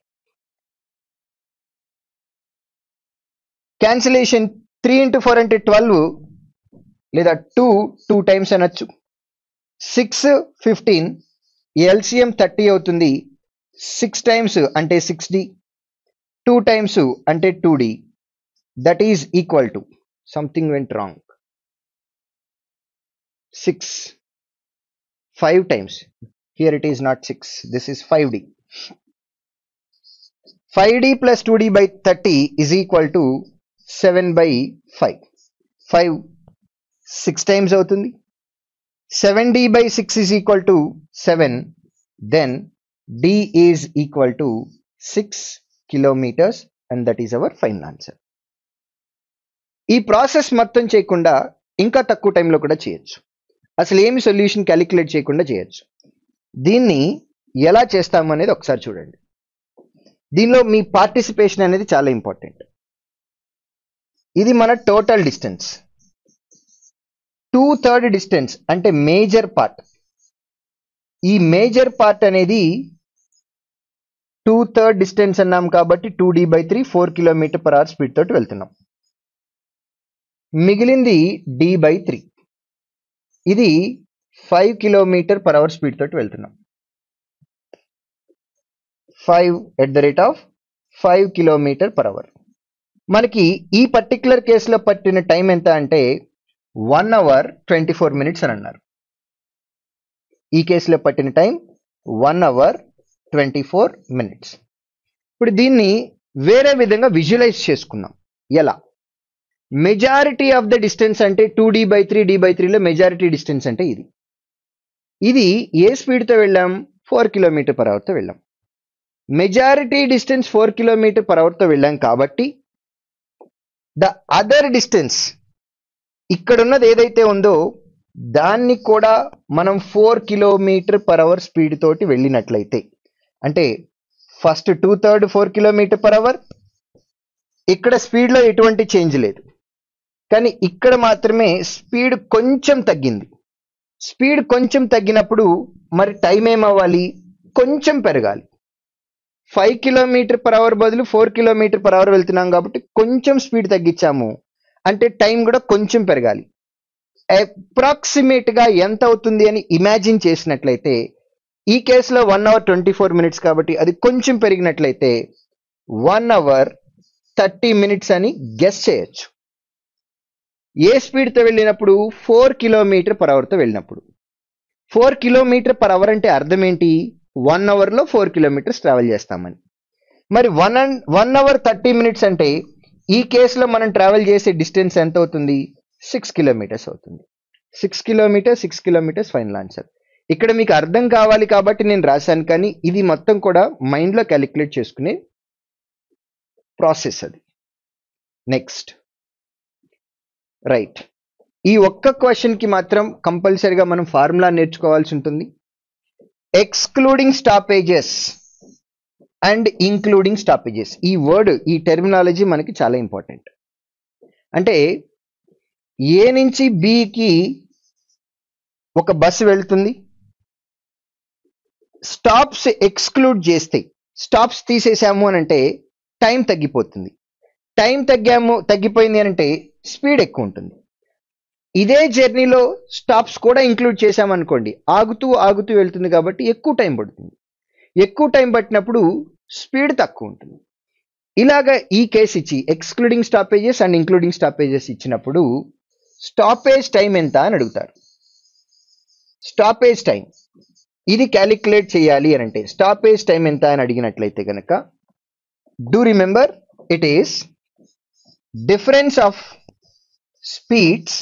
క్యాన్సిలేషన్ 3 into 4 అంటే 12 లేదా 2 టైమ్స్ అనొచ్చు. 6 15 ఎల్సిఎం 30 అవుతుంది. 6 టైమ్స్ అంటే 6D, 2 టైమ్స్ అంటే 2D. That is equal to something went wrong. 6 5 times. Here it is not 6. This is 5D. 5D plus 2D by 30 is equal to 7/5. 5 6 times అవుతుంది. 7D by 6 is equal to 7. Then D is equal to 6 kilometers and that is our final answer. ఈ process మొత్తం చేయకుండా ఇంకా తక్కువ టైంలో కూడా చేయొచ్చు. అసలు ఏమి సొల్యూషన్ క్యాలిక్యులేట్ చేయకుండా చేయొచ్చు. దీన్ని ఎలా చేస్తాము అనేది ఒకసారి చూడండి. దీనిలో మీ పార్టిసిపేషన్ అనేది చాలా ఇంపార్టెంట్. ఇది మన టోటల్ డిస్టెన్స్. 2/3 డిస్టెన్స్ అంటే మేజర్ పార్ట్. ఈ మేజర్ పార్ట్ అనేది 2/3 డిస్టెన్స్ అన్నాం కాబట్టి 2D/3 4 km/h స్పీడ్ తోటి వెళ్తున్నాం. మిగిలింది D/3. ఇది 5 km/h స్పీడ్ తోటి వెళ్తున్నాం. 5 km/h. మనకి ఈ పర్టికులర్ కేసులో పట్టిన టైం ఎంత అంటే 1 hour 24 minutes అని అన్నారు. ఈ కేసులో పట్టిన టైం 1 hour 24 minutes. ఇప్పుడు దీన్ని వేరే విధంగా విజువలైజ్ చేసుకున్నాం. ఎలా? మెజారిటీ ఆఫ్ ద డిస్టెన్స్ అంటే 2D/3 D/3లో మెజారిటీ డిస్టెన్స్ అంటే ఇది ఏ స్పీడ్తో వెళ్ళాం? 4 km/h తో వెళ్ళాం. మెజారిటీ డిస్టెన్స్ 4 km/h తో వెళ్ళాం కాబట్టి ద అదర్ డిస్టెన్స్ ఇక్కడ ఉన్నది ఏదైతే ఉందో దాన్ని కూడా మనం 4 km/h స్పీడ్ తోటి వెళ్ళినట్లయితే అంటే ఫస్ట్ 2/3 4 km/h, ఇక్కడ స్పీడ్లో ఎటువంటి చేంజ్ లేదు. కానీ ఇక్కడ మాత్రమే స్పీడ్ కొంచెం తగ్గింది. స్పీడ్ కొంచెం తగ్గినప్పుడు మరి టైం ఏమవ్వాలి? కొంచెం పెరగాలి. 5 km/h బదులు 4 km/h వెళ్తున్నాం కాబట్టి కొంచెం స్పీడ్ తగ్గించాము అంటే టైం కూడా కొంచెం పెరగాలి. అప్రాక్సిమేట్గా ఎంత అవుతుంది అని ఇమాజిన్ చేసినట్లయితే ఈ కేసులో 1 hour 24 minutes కాబట్టి అది కొంచెం పెరిగినట్లయితే 1 hour 30 minutes అని గెస్ చేయొచ్చు. ఏ స్పీడ్తో వెళ్ళినప్పుడు? 4 km/h తో వెళ్ళినప్పుడు. 4 km/h అంటే అర్థం ఏంటి? 1 hourలో 4 kilometers ట్రావెల్ చేస్తామని. మరి 1 hour 30 minutes అంటే ఈ కేసులో మనం ట్రావెల్ చేసే డిస్టెన్స్ ఎంత అవుతుంది? 6 kilometers అవుతుంది. 6 kilometers ఫైనల్ ఆన్సర్. ఇక్కడ మీకు అర్థం కావాలి కాబట్టి నేను రాశాను, కానీ ఇది మొత్తం కూడా మైండ్లో క్యాలిక్యులేట్ చేసుకునే ప్రాసెస్ అది. నెక్స్ట్ రైట్, ఈ ఒక్క క్వశ్చన్కి మాత్రం కంపల్సరీగా మనం ఫార్ములా నేర్చుకోవాల్సి ఉంటుంది. Excluding stoppages and including stoppages. ఈ వర్డ్, ఈ టెర్మినాలజీ మనకి చాలా ఇంపార్టెంట్. అంటే ఏ నుంచి బికి ఒక బస్సు వెళ్తుంది, స్టాప్స్ ఎక్స్క్లూడ్ చేస్తే, స్టాప్స్ తీసేసాము అని అంటే టైం తగ్గిపోతుంది. టైం తగ్గిపోయింది అని అంటే స్పీడ్ ఎక్కువ ఉంటుంది. ఇదే జర్నీలో స్టాప్స్ కూడా ఇంక్లూడ్ చేసామనుకోండి, ఆగుతూ ఆగుతూ వెళ్తుంది కాబట్టి ఎక్కువ టైం పడుతుంది. ఎక్కువ టైం పట్టినప్పుడు స్పీడ్ తక్కువ ఉంటుంది. ఇలాగా ఈ కేసు ఇచ్చి excluding stoppages and including stoppages ఇచ్చినప్పుడు స్టాపేజ్ టైం ఎంత అని అడుగుతారు. స్టాపేజ్ టైం ఇది క్యాలిక్యులేట్ చేయాలి అని అంటే స్టాపేజ్ టైం ఎంత అని అడిగినట్లయితే కనుక do remember it is difference of speeds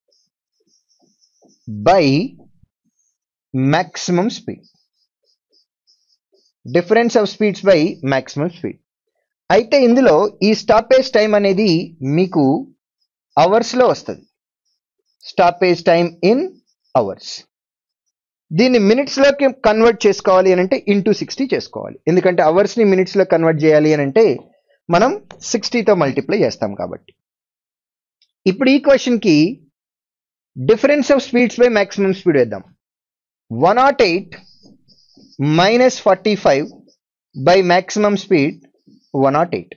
by maximum speed. Difference of speeds by maximum speed. అయితే ఇందులో ఈ స్టాపేజ్ టైం అనేది మీకు అవర్స్లో వస్తుంది. Stoppage time in hours. దీన్ని మినిట్స్లోకి కన్వర్ట్ చేసుకోవాలి అని అంటే ఇంటూ 60 చేసుకోవాలి. ఎందుకంటే అవర్స్ని మినిట్స్లో కన్వర్ట్ చేయాలి అని అంటే మనం 60తో మల్టిప్లై చేస్తాం కాబట్టి. ఇప్పుడు ఈ క్వశ్చన్కి difference of speeds by maximum speed వేద్దాం. 108 మైనస్ 45 బై మ్యాక్సిమం స్పీడ్ 108.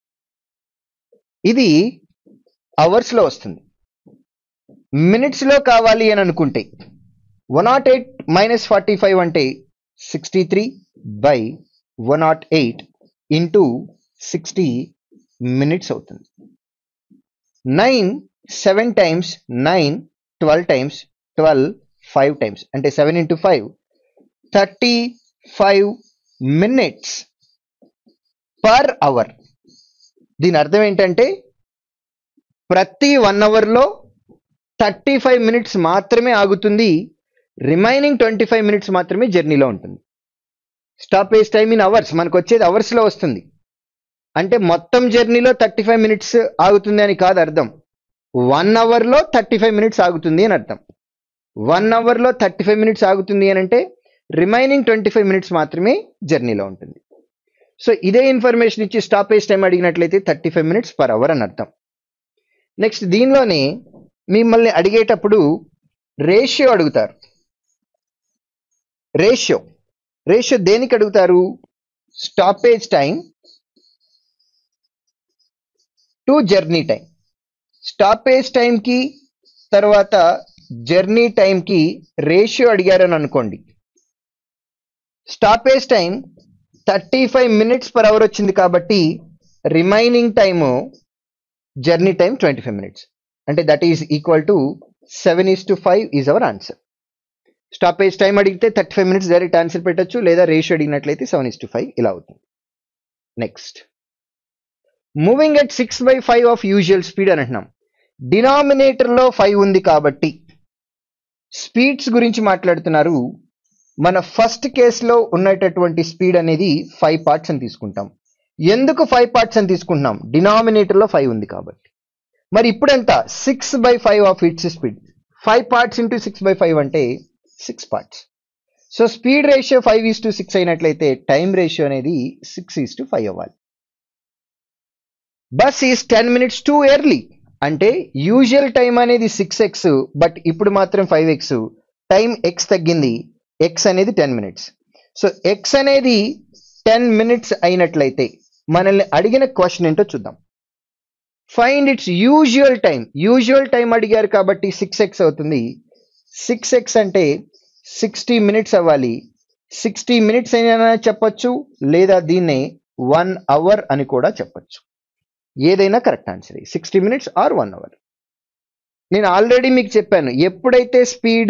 ఇది అవర్స్లో వస్తుంది. మినిట్స్లో కావాలి అని అనుకుంటే 108 మైనస్ 45 అంటే 63 బై 108 ఇంటూ 60 మినిట్స్ అవుతుంది. 9 7 టైమ్స్ 9 12 టైమ్స్ 12 5 టైమ్స్ అంటే 7 ఇంటూ 5 35 మినిట్స్ పర్ అవర్. దీని అర్థం ఏంటంటే ప్రతి 1 అవర్లో 35 మినిట్స్ మాత్రమే ఆగుతుంది, రిమైనింగ్ 25 మినిట్స్ మాత్రమే జర్నీలో ఉంటుంది. స్టాపేజ్ టైమ్ ఇన్ అవర్స్ మనకు వచ్చేది అవర్స్లో వస్తుంది. అంటే మొత్తం జర్నీలో 35 మినిట్స్ ఆగుతుంది అని కాదు అర్థం. 1 అవర్లో 35 మినిట్స్ ఆగుతుంది అని అర్థం. 1 అవర్లో 35 మినిట్స్ ఆగుతుంది అని అంటే రిమైనింగ్ 25 మినిట్స్ మాత్రమే జర్నీలో ఉంటుంది. సో ఇదే ఇన్ఫర్మేషన్ ఇచ్చి స్టాపేజ్ టైం అడిగినట్లయితే 35 మినిట్స్ పర్ అవర్ అని అర్థం. నెక్స్ట్ దీనిలోనే మిమ్మల్ని అడిగేటప్పుడు రేషియో అడుగుతారు. రేషియో దేనికి అడుగుతారు? Stoppage time to journey time. Stoppage టైంకి తర్వాత జర్నీ టైంకి రేషియో అడిగారని అనుకోండి. Stoppage time 35 minutes per hour వచ్చింది కాబట్టి remaining time journey time 25 minutes. అంటే that is equal to 7:5 is our answer. Stoppage time అడిగితే 35 మినిట్స్ డైరెక్ట్ ఆన్సర్ పెట్టచ్చు, లేదా రేషియో అడిగినట్లయితే 7:5 ఇలా అవుతుంది. Next moving at 6/5 of usual speed అని అంటున్నాం. డినామినేటర్లో 5 ఉంది కాబట్టి స్పీడ్స్ గురించి మాట్లాడుతున్నారు. మన ఫస్ట్ కేసులో ఉన్నటువంటి స్పీడ్ అనేది 5 పార్ట్స్ అని తీసుకుంటాం. ఎందుకు 5 పార్ట్స్ అని తీసుకుంటున్నాం? డినామినేటర్లో 5 ఉంది కాబట్టి. మరి ఇప్పుడు ఎంత? 6/5 of its speed. 5 parts into 6/5 అంటే 6 పార్ట్స్. సో స్పీడ్ రేషియో 5:6 అయినట్లయితే టైం రేషియో అనేది 6:5 అవ్వాలి. Bus is 10 minutes too early. అంటే యూజువల్ టైం అనేది 6x, బట్ ఇప్పుడు మాత్రం 5x. టైం x తగ్గింది, x అనేది 10 మినిట్స్. సో x అనేది 10 మినిట్స్ అయినట్లయితే మనల్ని అడిగిన క్వశ్చన్ ఏంటో చూద్దాం. Find its usual time. Usual time అడిగారు కాబట్టి 6x అవుతుంది. 6x అంటే 60 మినిట్స్ అవ్వాలి. 60 మినిట్స్ అయినా చెప్పొచ్చు, లేదా దీన్నే 1 అవర్ అని కూడా చెప్పొచ్చు. ఏదైనా correct answer. 60 minutes or 1 hour. నేను ఆల్రెడీ మీకు చెప్పాను, ఎప్పుడైతే స్పీడ్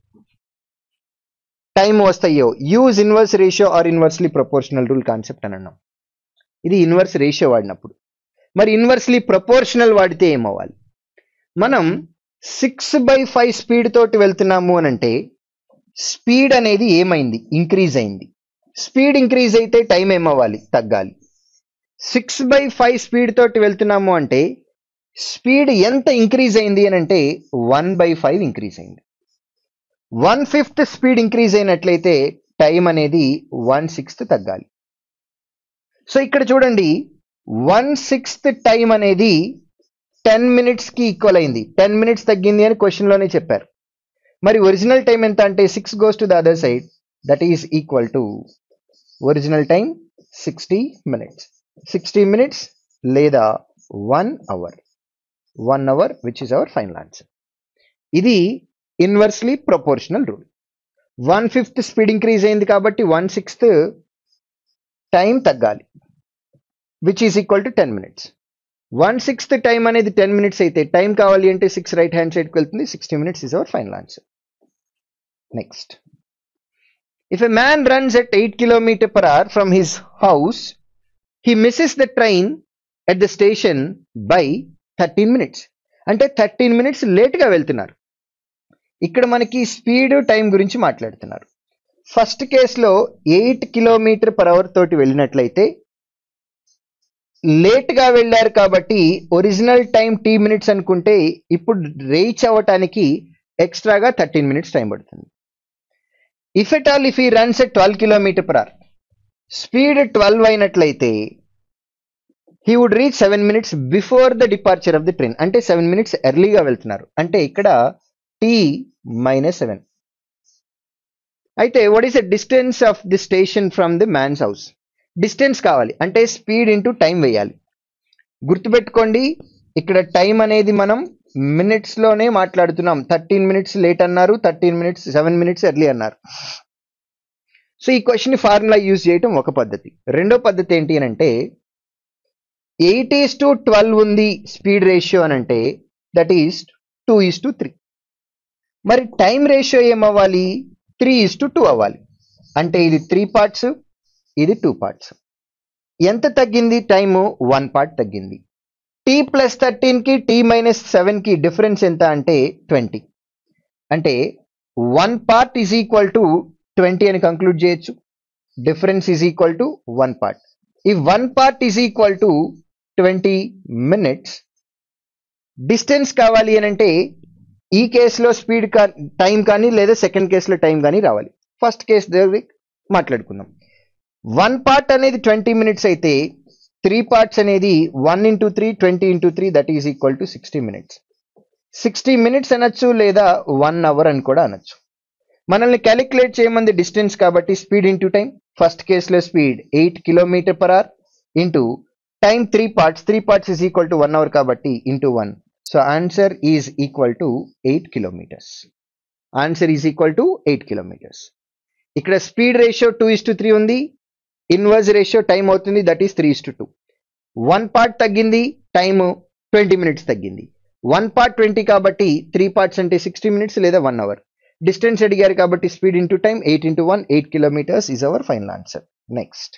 టైం వస్తాయో use inverse ratio or inversely proportional rule concept అని అన్నాం. ఇది ఇన్వర్స్ రేషియో వాడినప్పుడు. మరి ఇన్వర్స్లీ ప్రపోర్షనల్ వాడితే ఏమవ్వాలి? మనం 6/5 స్పీడ్ తోటి వెళ్తున్నాము అని అంటే స్పీడ్ అనేది ఏమైంది? ఇంక్రీజ్ అయింది. స్పీడ్ ఇంక్రీజ్ అయితే టైం ఏమవ్వాలి? తగ్గాలి. 6/5 స్పీడ్ తోటి వెళ్తున్నాము అంటే స్పీడ్ ఎంత ఇంక్రీజ్ అయింది అని అంటే 1/5 ఇంక్రీజ్ అయింది. 1/5 స్పీడ్ ఇంక్రీజ్ అయినట్లయితే టైం అనేది 1/6 తగ్గాలి. సో ఇక్కడ చూడండి, 1/6 టైం అనేది 10 మినిట్స్కి ఈక్వల్ అయింది. 10 మినిట్స్ తగ్గింది అని క్వశ్చన్లోనే చెప్పారు. మరి ఒరిజినల్ టైం ఎంత అంటే 6 goes to the other side, that is equal to original time 60 minutes. 60 minutes లేదా 1 hour. 1 hour which is our final answer. ఇది inversely proportional rule. 1/5 speed increase అయింది కాబట్టి 1/6 టైం తగ్గాలి, which is equal to 10 minutes. 1/6 time అనేది 10 minutes అయితే time కావాలి అంటే 6 right hand సైడ్కి వెళ్తుంది. 60 minutes is hour final answer. Next, if a man runs at 8 km/h from his house, he misses the train at the station by 13 minutes. అంటే 13 minutes లేట్గా వెళ్తున్నారు. ఇక్కడ మనకి స్పీడ్ టైం గురించి మాట్లాడుతున్నారు. ఫస్ట్ కేసులో 8 km/h తోటి వెళ్ళినట్లయితే లేట్గా వెళ్ళారు కాబట్టి ఒరిజినల్ టైం t మినిట్స్ అనుకుంటే ఇప్పుడు రీచ్ అవ్వటానికి ఎక్స్ట్రాగా 13 మినిట్స్ టైం పడుతుంది. If at all if he runs at 12 km/h, speed 12 అయినట్లయితే he would reach 7 minutes before the departure of the train. అంటే 7 minutes ఎర్లీగా వెళ్తున్నారు. అంటే ఇక్కడ t -7. అయితే what is the distance of the station from the man's house? Distance కావాలి అంటే speed into time వేయాలి. గుర్తుపెట్టుకోండి, ఇక్కడ టైం అనేది మనం మినిట్స్లోనే మాట్లాడుతున్నాం. 13 minutes లేట్ అన్నారు, 7 minutes ఎర్లీ అన్నారు. సో ఈ క్వశ్చన్ ఫార్ములా యూజ్ చేయటం ఒక పద్ధతి. రెండో పద్ధతి ఏంటి అని అంటే 8:12 ఉంది స్పీడ్ రేషియో అని అంటే దట్ ఈస్ 2:3. మరి టైం రేషియో ఏమవ్వాలి? 3:2 అవ్వాలి. అంటే ఇది 3 parts, ఇది 2 parts. ఎంత తగ్గింది టైము? 1 part తగ్గింది. t+13కి t-7కి డిఫరెన్స్ ఎంత అంటే 20. అంటే 1 part ఈజ్ ఈక్వల్ టు 20 అని కంక్లూడ్ చేయొచ్చు. Difference is equal to 1 part. ఈ 1 part is equal to 20 minutes. Distance కావాలి అని అంటే ఈ కేసులో స్పీడ్ టైం కానీ లేదా సెకండ్ కేసులో టైం కానీ రావాలి. ఫస్ట్ కేసు దగ్గర మాట్లాడుకుందాం. 1 part అనేది 20 minutes అయితే 3 parts అనేది 1 into 3 20 into 3 that is equal to 60 minutes. 60 minutes అనొచ్చు లేదా 1 hour అని కూడా అనొచ్చు. మనల్ని క్యాలిక్యులేట్ చేయమంది డిస్టెన్స్ కాబట్టి స్పీడ్ ఇంటూ టైం. ఫస్ట్ కేసులో speed 8 km/h into time 3 parts. 3 parts is equal to 1 hour కాబట్టి ఇంటూ 1. So answer is equal to 8 kilometers. Answer is equal to 8 kilometers. ఇక్కడ స్పీడ్ రేషియో 2:3 ఉంది. ఇన్వర్స్ రేషియో టైం అవుతుంది that is 3:2. 1 part తగ్గింది, time 20 minutes తగ్గింది. 1 part 20 కాబట్టి 3 parts అంటే 60 minutes లేదా 1 hour. డిస్టెన్స్ అడిగారు కాబట్టి speed into time 8 into 1 8 kilometers is hour final answer. Next,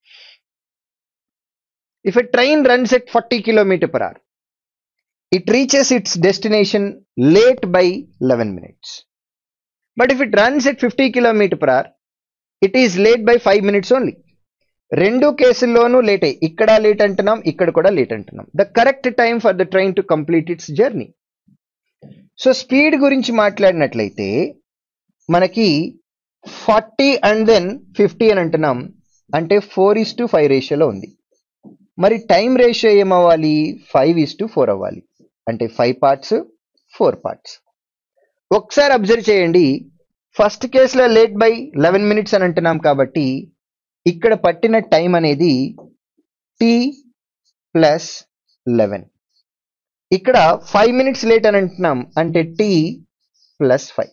if a train runs at 40 km/h, it reaches its destination late by 11 minutes. But if it runs at 50 km/h, it is late by 5 minutes only. రెండు కేసుల్లోనూ late అయ్యి, ఇక్కడ late అంటున్నాం, ఇక్కడ కూడా late అంటున్నాం. The correct time for the train to complete its journey. So speed గురించి మాట్లాడినట్లయితే మనకి 40 and then 50 అని అంటున్నాం. అంటే 4:5 రేషియోలో ఉంది. మరి టైం రేషియో ఏమవ్వాలి? 5:4 అవ్వాలి. అంటే 5 parts 4 parts. ఒకసారి అబ్జర్వ్ చేయండి, ఫస్ట్ కేసులో లేట్ బై 11 minutes అని అంటున్నాం కాబట్టి ఇక్కడ పట్టిన టైం అనేది t+11. ఇక్కడ 5 minutes లేట్ అని అంటున్నాం అంటే t+5.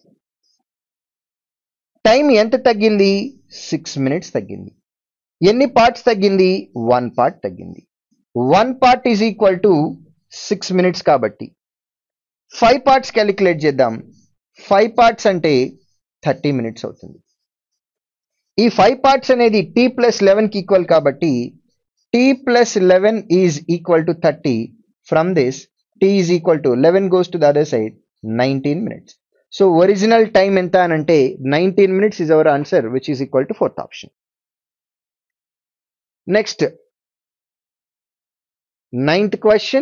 టైం ఎంత తగ్గింది? 6 minutes తగ్గింది. ఎన్ని పార్ట్స్ తగ్గింది? 1 part తగ్గింది. 1 part is equal to 6 minutes కాబట్టి 5 parts క్యాలిక్యులేట్ చేద్దాం. 5 parts అంటే 30 minutes అవుతుంది. ఈ 5 parts అనేది t+11కి ఈక్వల్ కాబట్టి t+11 is equal to 30. From this t is equal to 11 goes to the other side 19 minutes. So original time ఎంత అని అంటే 19 minutes is our answer which is equal to 4th option. Next, 9th question.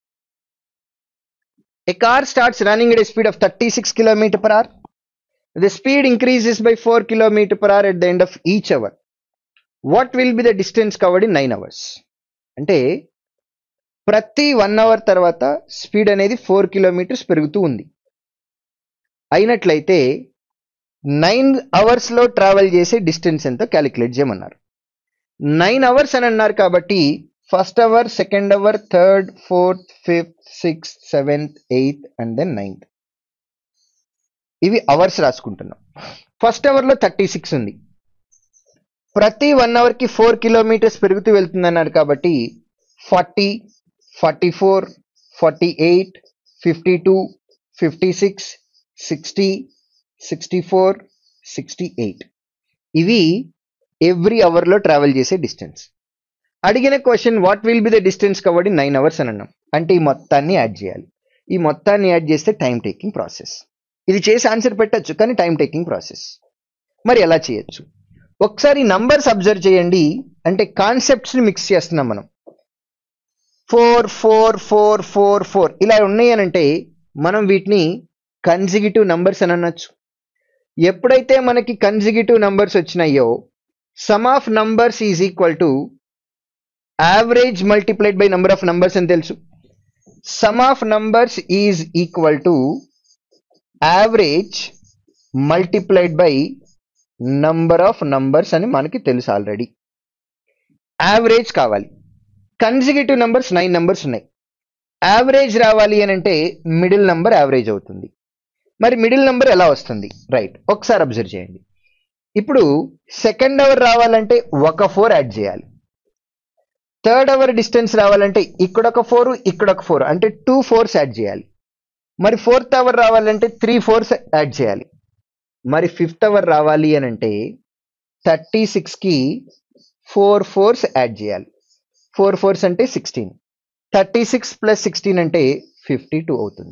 A car starts running at a speed of 36 km/h. The speed increases by 4 km/h at the end of each hour. What will be the distance covered in 9 hours? అంటే ప్రతి 1 hour తర్వాత speed అనేది 4 kilometers పెరుగుతూ ఉంది. అయినట్లయితే 9 hours travel చేసే distance ఎంతో calculate చేయమన్నారు. 9 hours అని అన్నారు కాబట్టి first hour, second hour, third, fourth, fifth, sixth, seventh, 8th and then 9th. ఇవి అవర్స్ రాసుకుంటున్నాం. ఫస్ట్ అవర్లో 36 ఉంది. ప్రతి 1 hourకి 4 kilometers పెరుగుతూ వెళ్తుంది అన్నారు కాబట్టి 40, 44, 48, 52, 56, 60, 64, 68. ఇవి ఎవ్రీ అవర్లో ట్రావెల్ చేసే డిస్టెన్స్. అడిగిన question what will be the distance covered in 9 hours అని అన్నాం. అంటే ఈ మొత్తాన్ని యాడ్ చేయాలి. ఈ మొత్తాన్ని యాడ్ చేస్తే టైం టేకింగ్ ప్రాసెస్. ఇది చేసి ఆన్సర్ పెట్టచ్చు కానీ టైం టేకింగ్ ప్రాసెస్. మరి ఎలా చేయొచ్చు? ఒకసారి నంబర్స్ అబ్జర్వ్ చేయండి. అంటే కాన్సెప్ట్స్ని మిక్స్ చేస్తున్నాం మనం. 4 4 4 4 4 ఇలా ఉన్నాయి అని అంటే మనం వీటిని కన్సిక్యూటివ్ నంబర్స్ అని అనొచ్చు. ఎప్పుడైతే మనకి కన్సిక్యూటివ్ నంబర్స్ వచ్చినాయో sum of numbers is equal to average multiplied by number of numbers అని తెలుసు. Sum of numbers is equal to average multiplied by number of numbers అని మనకి తెలుసు ఆల్రెడీ. యావరేజ్ కావాలి. కన్సిక్యూటివ్ నంబర్స్ 9 నంబర్స్ ఉన్నాయి. Average రావాలి అని అంటే మిడిల్ నంబర్ యావరేజ్ అవుతుంది. మరి మిడిల్ నంబర్ ఎలా వస్తుంది? రైట్, ఒకసారి అబ్జర్వ్ చేయండి. ఇప్పుడు సెకండ్ అవర్ రావాలంటే ఒక 4 యాడ్ చేయాలి. థర్డ్ అవర్ డిస్టెన్స్ రావాలంటే ఇక్కడ ఒక 4 ఇక్కడ ఒక 4 అంటే 2 4s యాడ్ చేయాలి. మరి ఫోర్త్ అవర్ రావాలంటే 3 4s యాడ్ చేయాలి. మరి ఫిఫ్త్ అవర్ రావాలి అని అంటే 36కి 4 4s యాడ్ చేయాలి. 4 4s అంటే 16. 36 ప్లస్ 16 అంటే 52 అవుతుంది.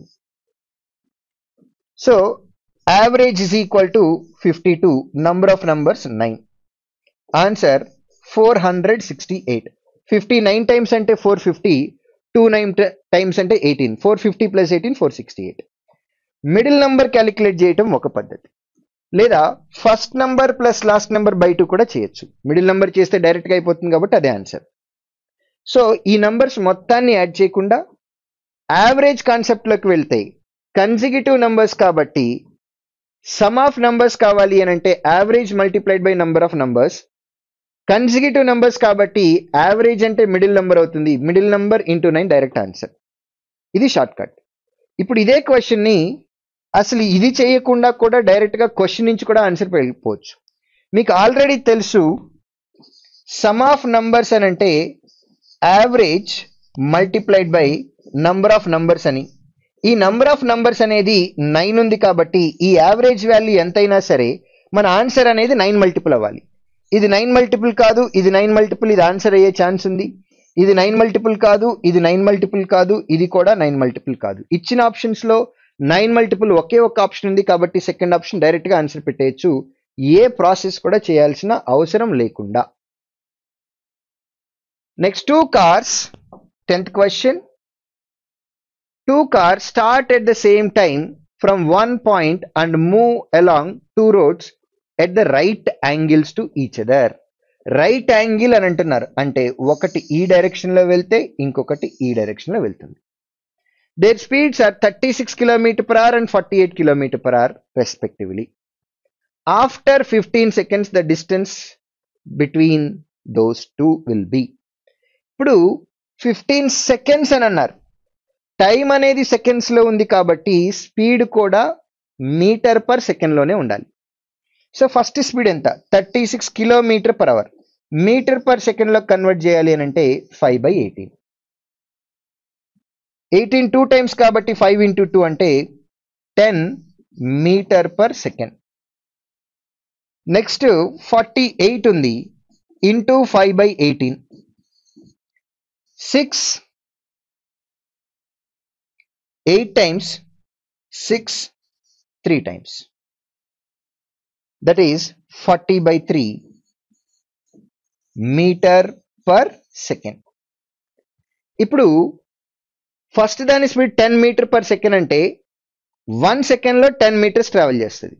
So average is equal to 52. Number of numbers 9. Answer 468. 59 times అంటే 450. 29 టైమ్స్ అంటే 18. 450 ప్లస్ 18 468. మిడిల్ నంబర్ క్యాలిక్యులేట్ చేయటం ఒక పద్ధతి, లేదా first number plus last number by 2 కూడా చేయొచ్చు. మిడిల్ నంబర్ చేస్తే డైరెక్ట్గా అయిపోతుంది కాబట్టి అదే ఆన్సర్. సో ఈ నంబర్స్ మొత్తాన్ని యాడ్ చేయకుండా యావరేజ్ కాన్సెప్ట్లోకి వెళ్తే కన్సిక్యూటివ్ నంబర్స్ కాబట్టి సమ్ ఆఫ్ నంబర్స్ కావాలి అని అంటే average multiplied by number of numbers. Consecutive numbers కాబట్టి యావరేజ్ అంటే మిడిల్ నంబర్ అవుతుంది. Middle number into 9 direct answer. ఇది షార్ట్ కట్. ఇప్పుడు ఇదే క్వశ్చన్ని అసలు ఇది చేయకుండా కూడా డైరెక్ట్గా క్వశ్చన్ నుంచి కూడా ఆన్సర్ వెళ్ళిపోవచ్చు. మీకు ఆల్రెడీ తెలుసు సమ్ ఆఫ్ నంబర్స్ అని అంటే average multiplied by number of numbers అని. ఈ నంబర్ ఆఫ్ నంబర్స్ అనేది 9 ఉంది కాబట్టి ఈ యావరేజ్ వాల్యూ ఎంతైనా సరే మన ఆన్సర్ అనేది 9 మల్టిపుల్ అవ్వాలి. ఇది 9 మల్టిపుల్ కాదు, ఇది 9 మల్టిపుల్, ఇది ఆన్సర్ అయ్యే ఛాన్స్ ఉంది. ఇది 9 మల్టిపుల్ కాదు, ఇది 9 మల్టిపుల్ కాదు, ఇది కూడా 9 మల్టిపుల్ కాదు. ఇచ్చిన ఆప్షన్స్ లో 9 మల్టిపుల్ ఒకే ఒక ఆప్షన్ ఉంది కాబట్టి సెకండ్ ఆప్షన్ డైరెక్ట్ గా ఆన్సర్ పెట్టేయచ్చు, ఏ ప్రాసెస్ కూడా చేయాల్సిన అవసరం లేకుండా. Next 2 cars, 10th question. 2 cars start at the same time from one point and move along 2 roads at the right angles to each other. Right angle అని అంటున్నారు అంటే ఒకటి ఈ డైరెక్షన్ లో వెళ్తే ఇంకొకటి ఈ డైరెక్షన్ లో వెళ్తుంది. Their speeds are 36 km/h and 48 km/h respectively. After 15 seconds the distance between those two will be. ఇప్పుడు 15 seconds అని అన్నారు. టైం అనేది సెకండ్స్ లో ఉంది కాబట్టి స్పీడ్ కూడా మీటర్ పర్ సెకండ్ లోనే ఉండాలి. సో ఫస్ట్ స్పీడ్ ఎంత? 36 km/h. మీటర్ పర్ సెకండ్ లో కన్వర్ట్ చేయాలి అని అంటే 5/18. 18 2 టైమ్స్ కాబట్టి 5 into 2 అంటే 10 మీటర్ పర్ సెకండ్. నెక్స్ట్ 48 ఉంది, into 5/18. 6 8 times 6 3 times. That is 40/3 meter per second. ఇప్పుడు ఫస్ట్ దాని స్పీడ్ 10 మీటర్ పర్ సెకండ్ అంటే 1 సెకండ్లో 10 మీటర్స్ ట్రావెల్ చేస్తుంది.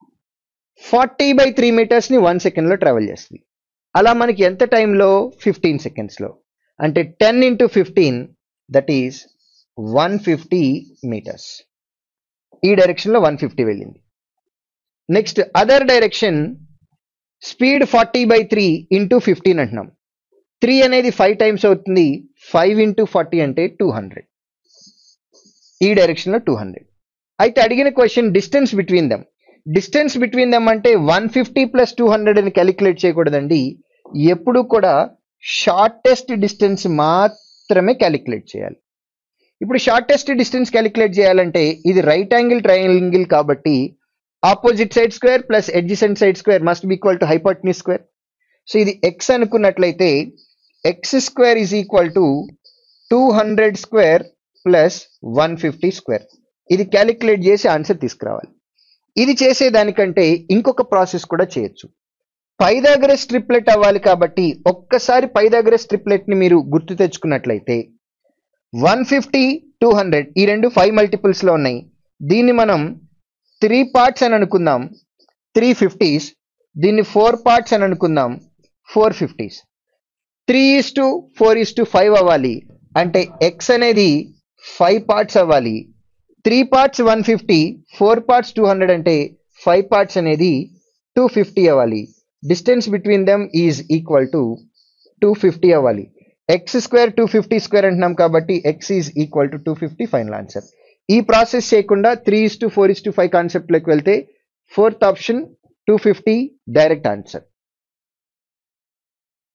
40/3 మీటర్స్ని 1 సెకండ్లో ట్రావెల్ చేస్తుంది. అలా మనకి ఎంత టైంలో? 15 సెకండ్స్లో. అంటే 10 into 15 దట్ ఈస్ 150 మీటర్స్. ఈ డైరెక్షన్లో 150 వెళ్ళింది. Next other direction speed 40/3 into 15 అంటున్నాం. 3 అనేది 5 టైమ్స్ అవుతుంది. 5 into 40 అంటే 200. ఈ డైరెక్షన్లో 200. అయితే అడిగిన question distance between them. Distance between them అంటే 150 + 200 అని క్యాలిక్యులేట్ చేయకూడదండి. ఎప్పుడు కూడా షార్టెస్ట్ డిస్టెన్స్ మాత్రమే క్యాలిక్యులేట్ చేయాలి. ఇప్పుడు షార్టెస్ట్ డిస్టెన్స్ క్యాలిక్యులేట్ చేయాలంటే ఇది రైట్ యాంగిల్ ట్రయాంగిల్ కాబట్టి opposite side square plus adjacent side square must be equal to hypotenuse square. సో ఇది x అనుకున్నట్లయితే x² is equal to 200² plus 150². ఇది క్యాలిక్యులేట్ చేసి ఆన్సర్ తీసుకురావాలి. ఇది చేసేదానికంటే ఇంకొక ప్రాసెస్ కూడా చేయొచ్చు. పైథాగరస్ ట్రిప్లెట్ అవ్వాలి కాబట్టి ఒక్కసారి పైథాగరస్ ట్రిప్లెట్ని మీరు గుర్తు తెచ్చుకున్నట్లయితే 150 200 ఈ రెండు 5 మల్టిపుల్స్లో ఉన్నాయి. దీన్ని మనం 3 parts అని అనుకుందాం, 3 50s. దీన్ని 4 parts అని అనుకుందాం, 4 50s. 3:4:5 అవ్వాలి. అంటే ఎక్స్ అనేది 5 పార్ట్స్ అవ్వాలి. 3 పార్ట్స్ 150, 4 పార్ట్స్ 200 అంటే 5 పార్ట్స్ అనేది 250 అవ్వాలి. Distance between them is equal to 250 అవ్వాలి. ఎక్స్ స్క్వేర్ 250 స్క్వేర్ అంటున్నాం కాబట్టి x is equal to 250 final answer. ఈ ప్రాసెస్ చేయకుండా 3:4:5 కాన్సెప్ట్లోకి వెళ్తే ఫోర్త్ ఆప్షన్ 250 డైరెక్ట్ ఆన్సర్.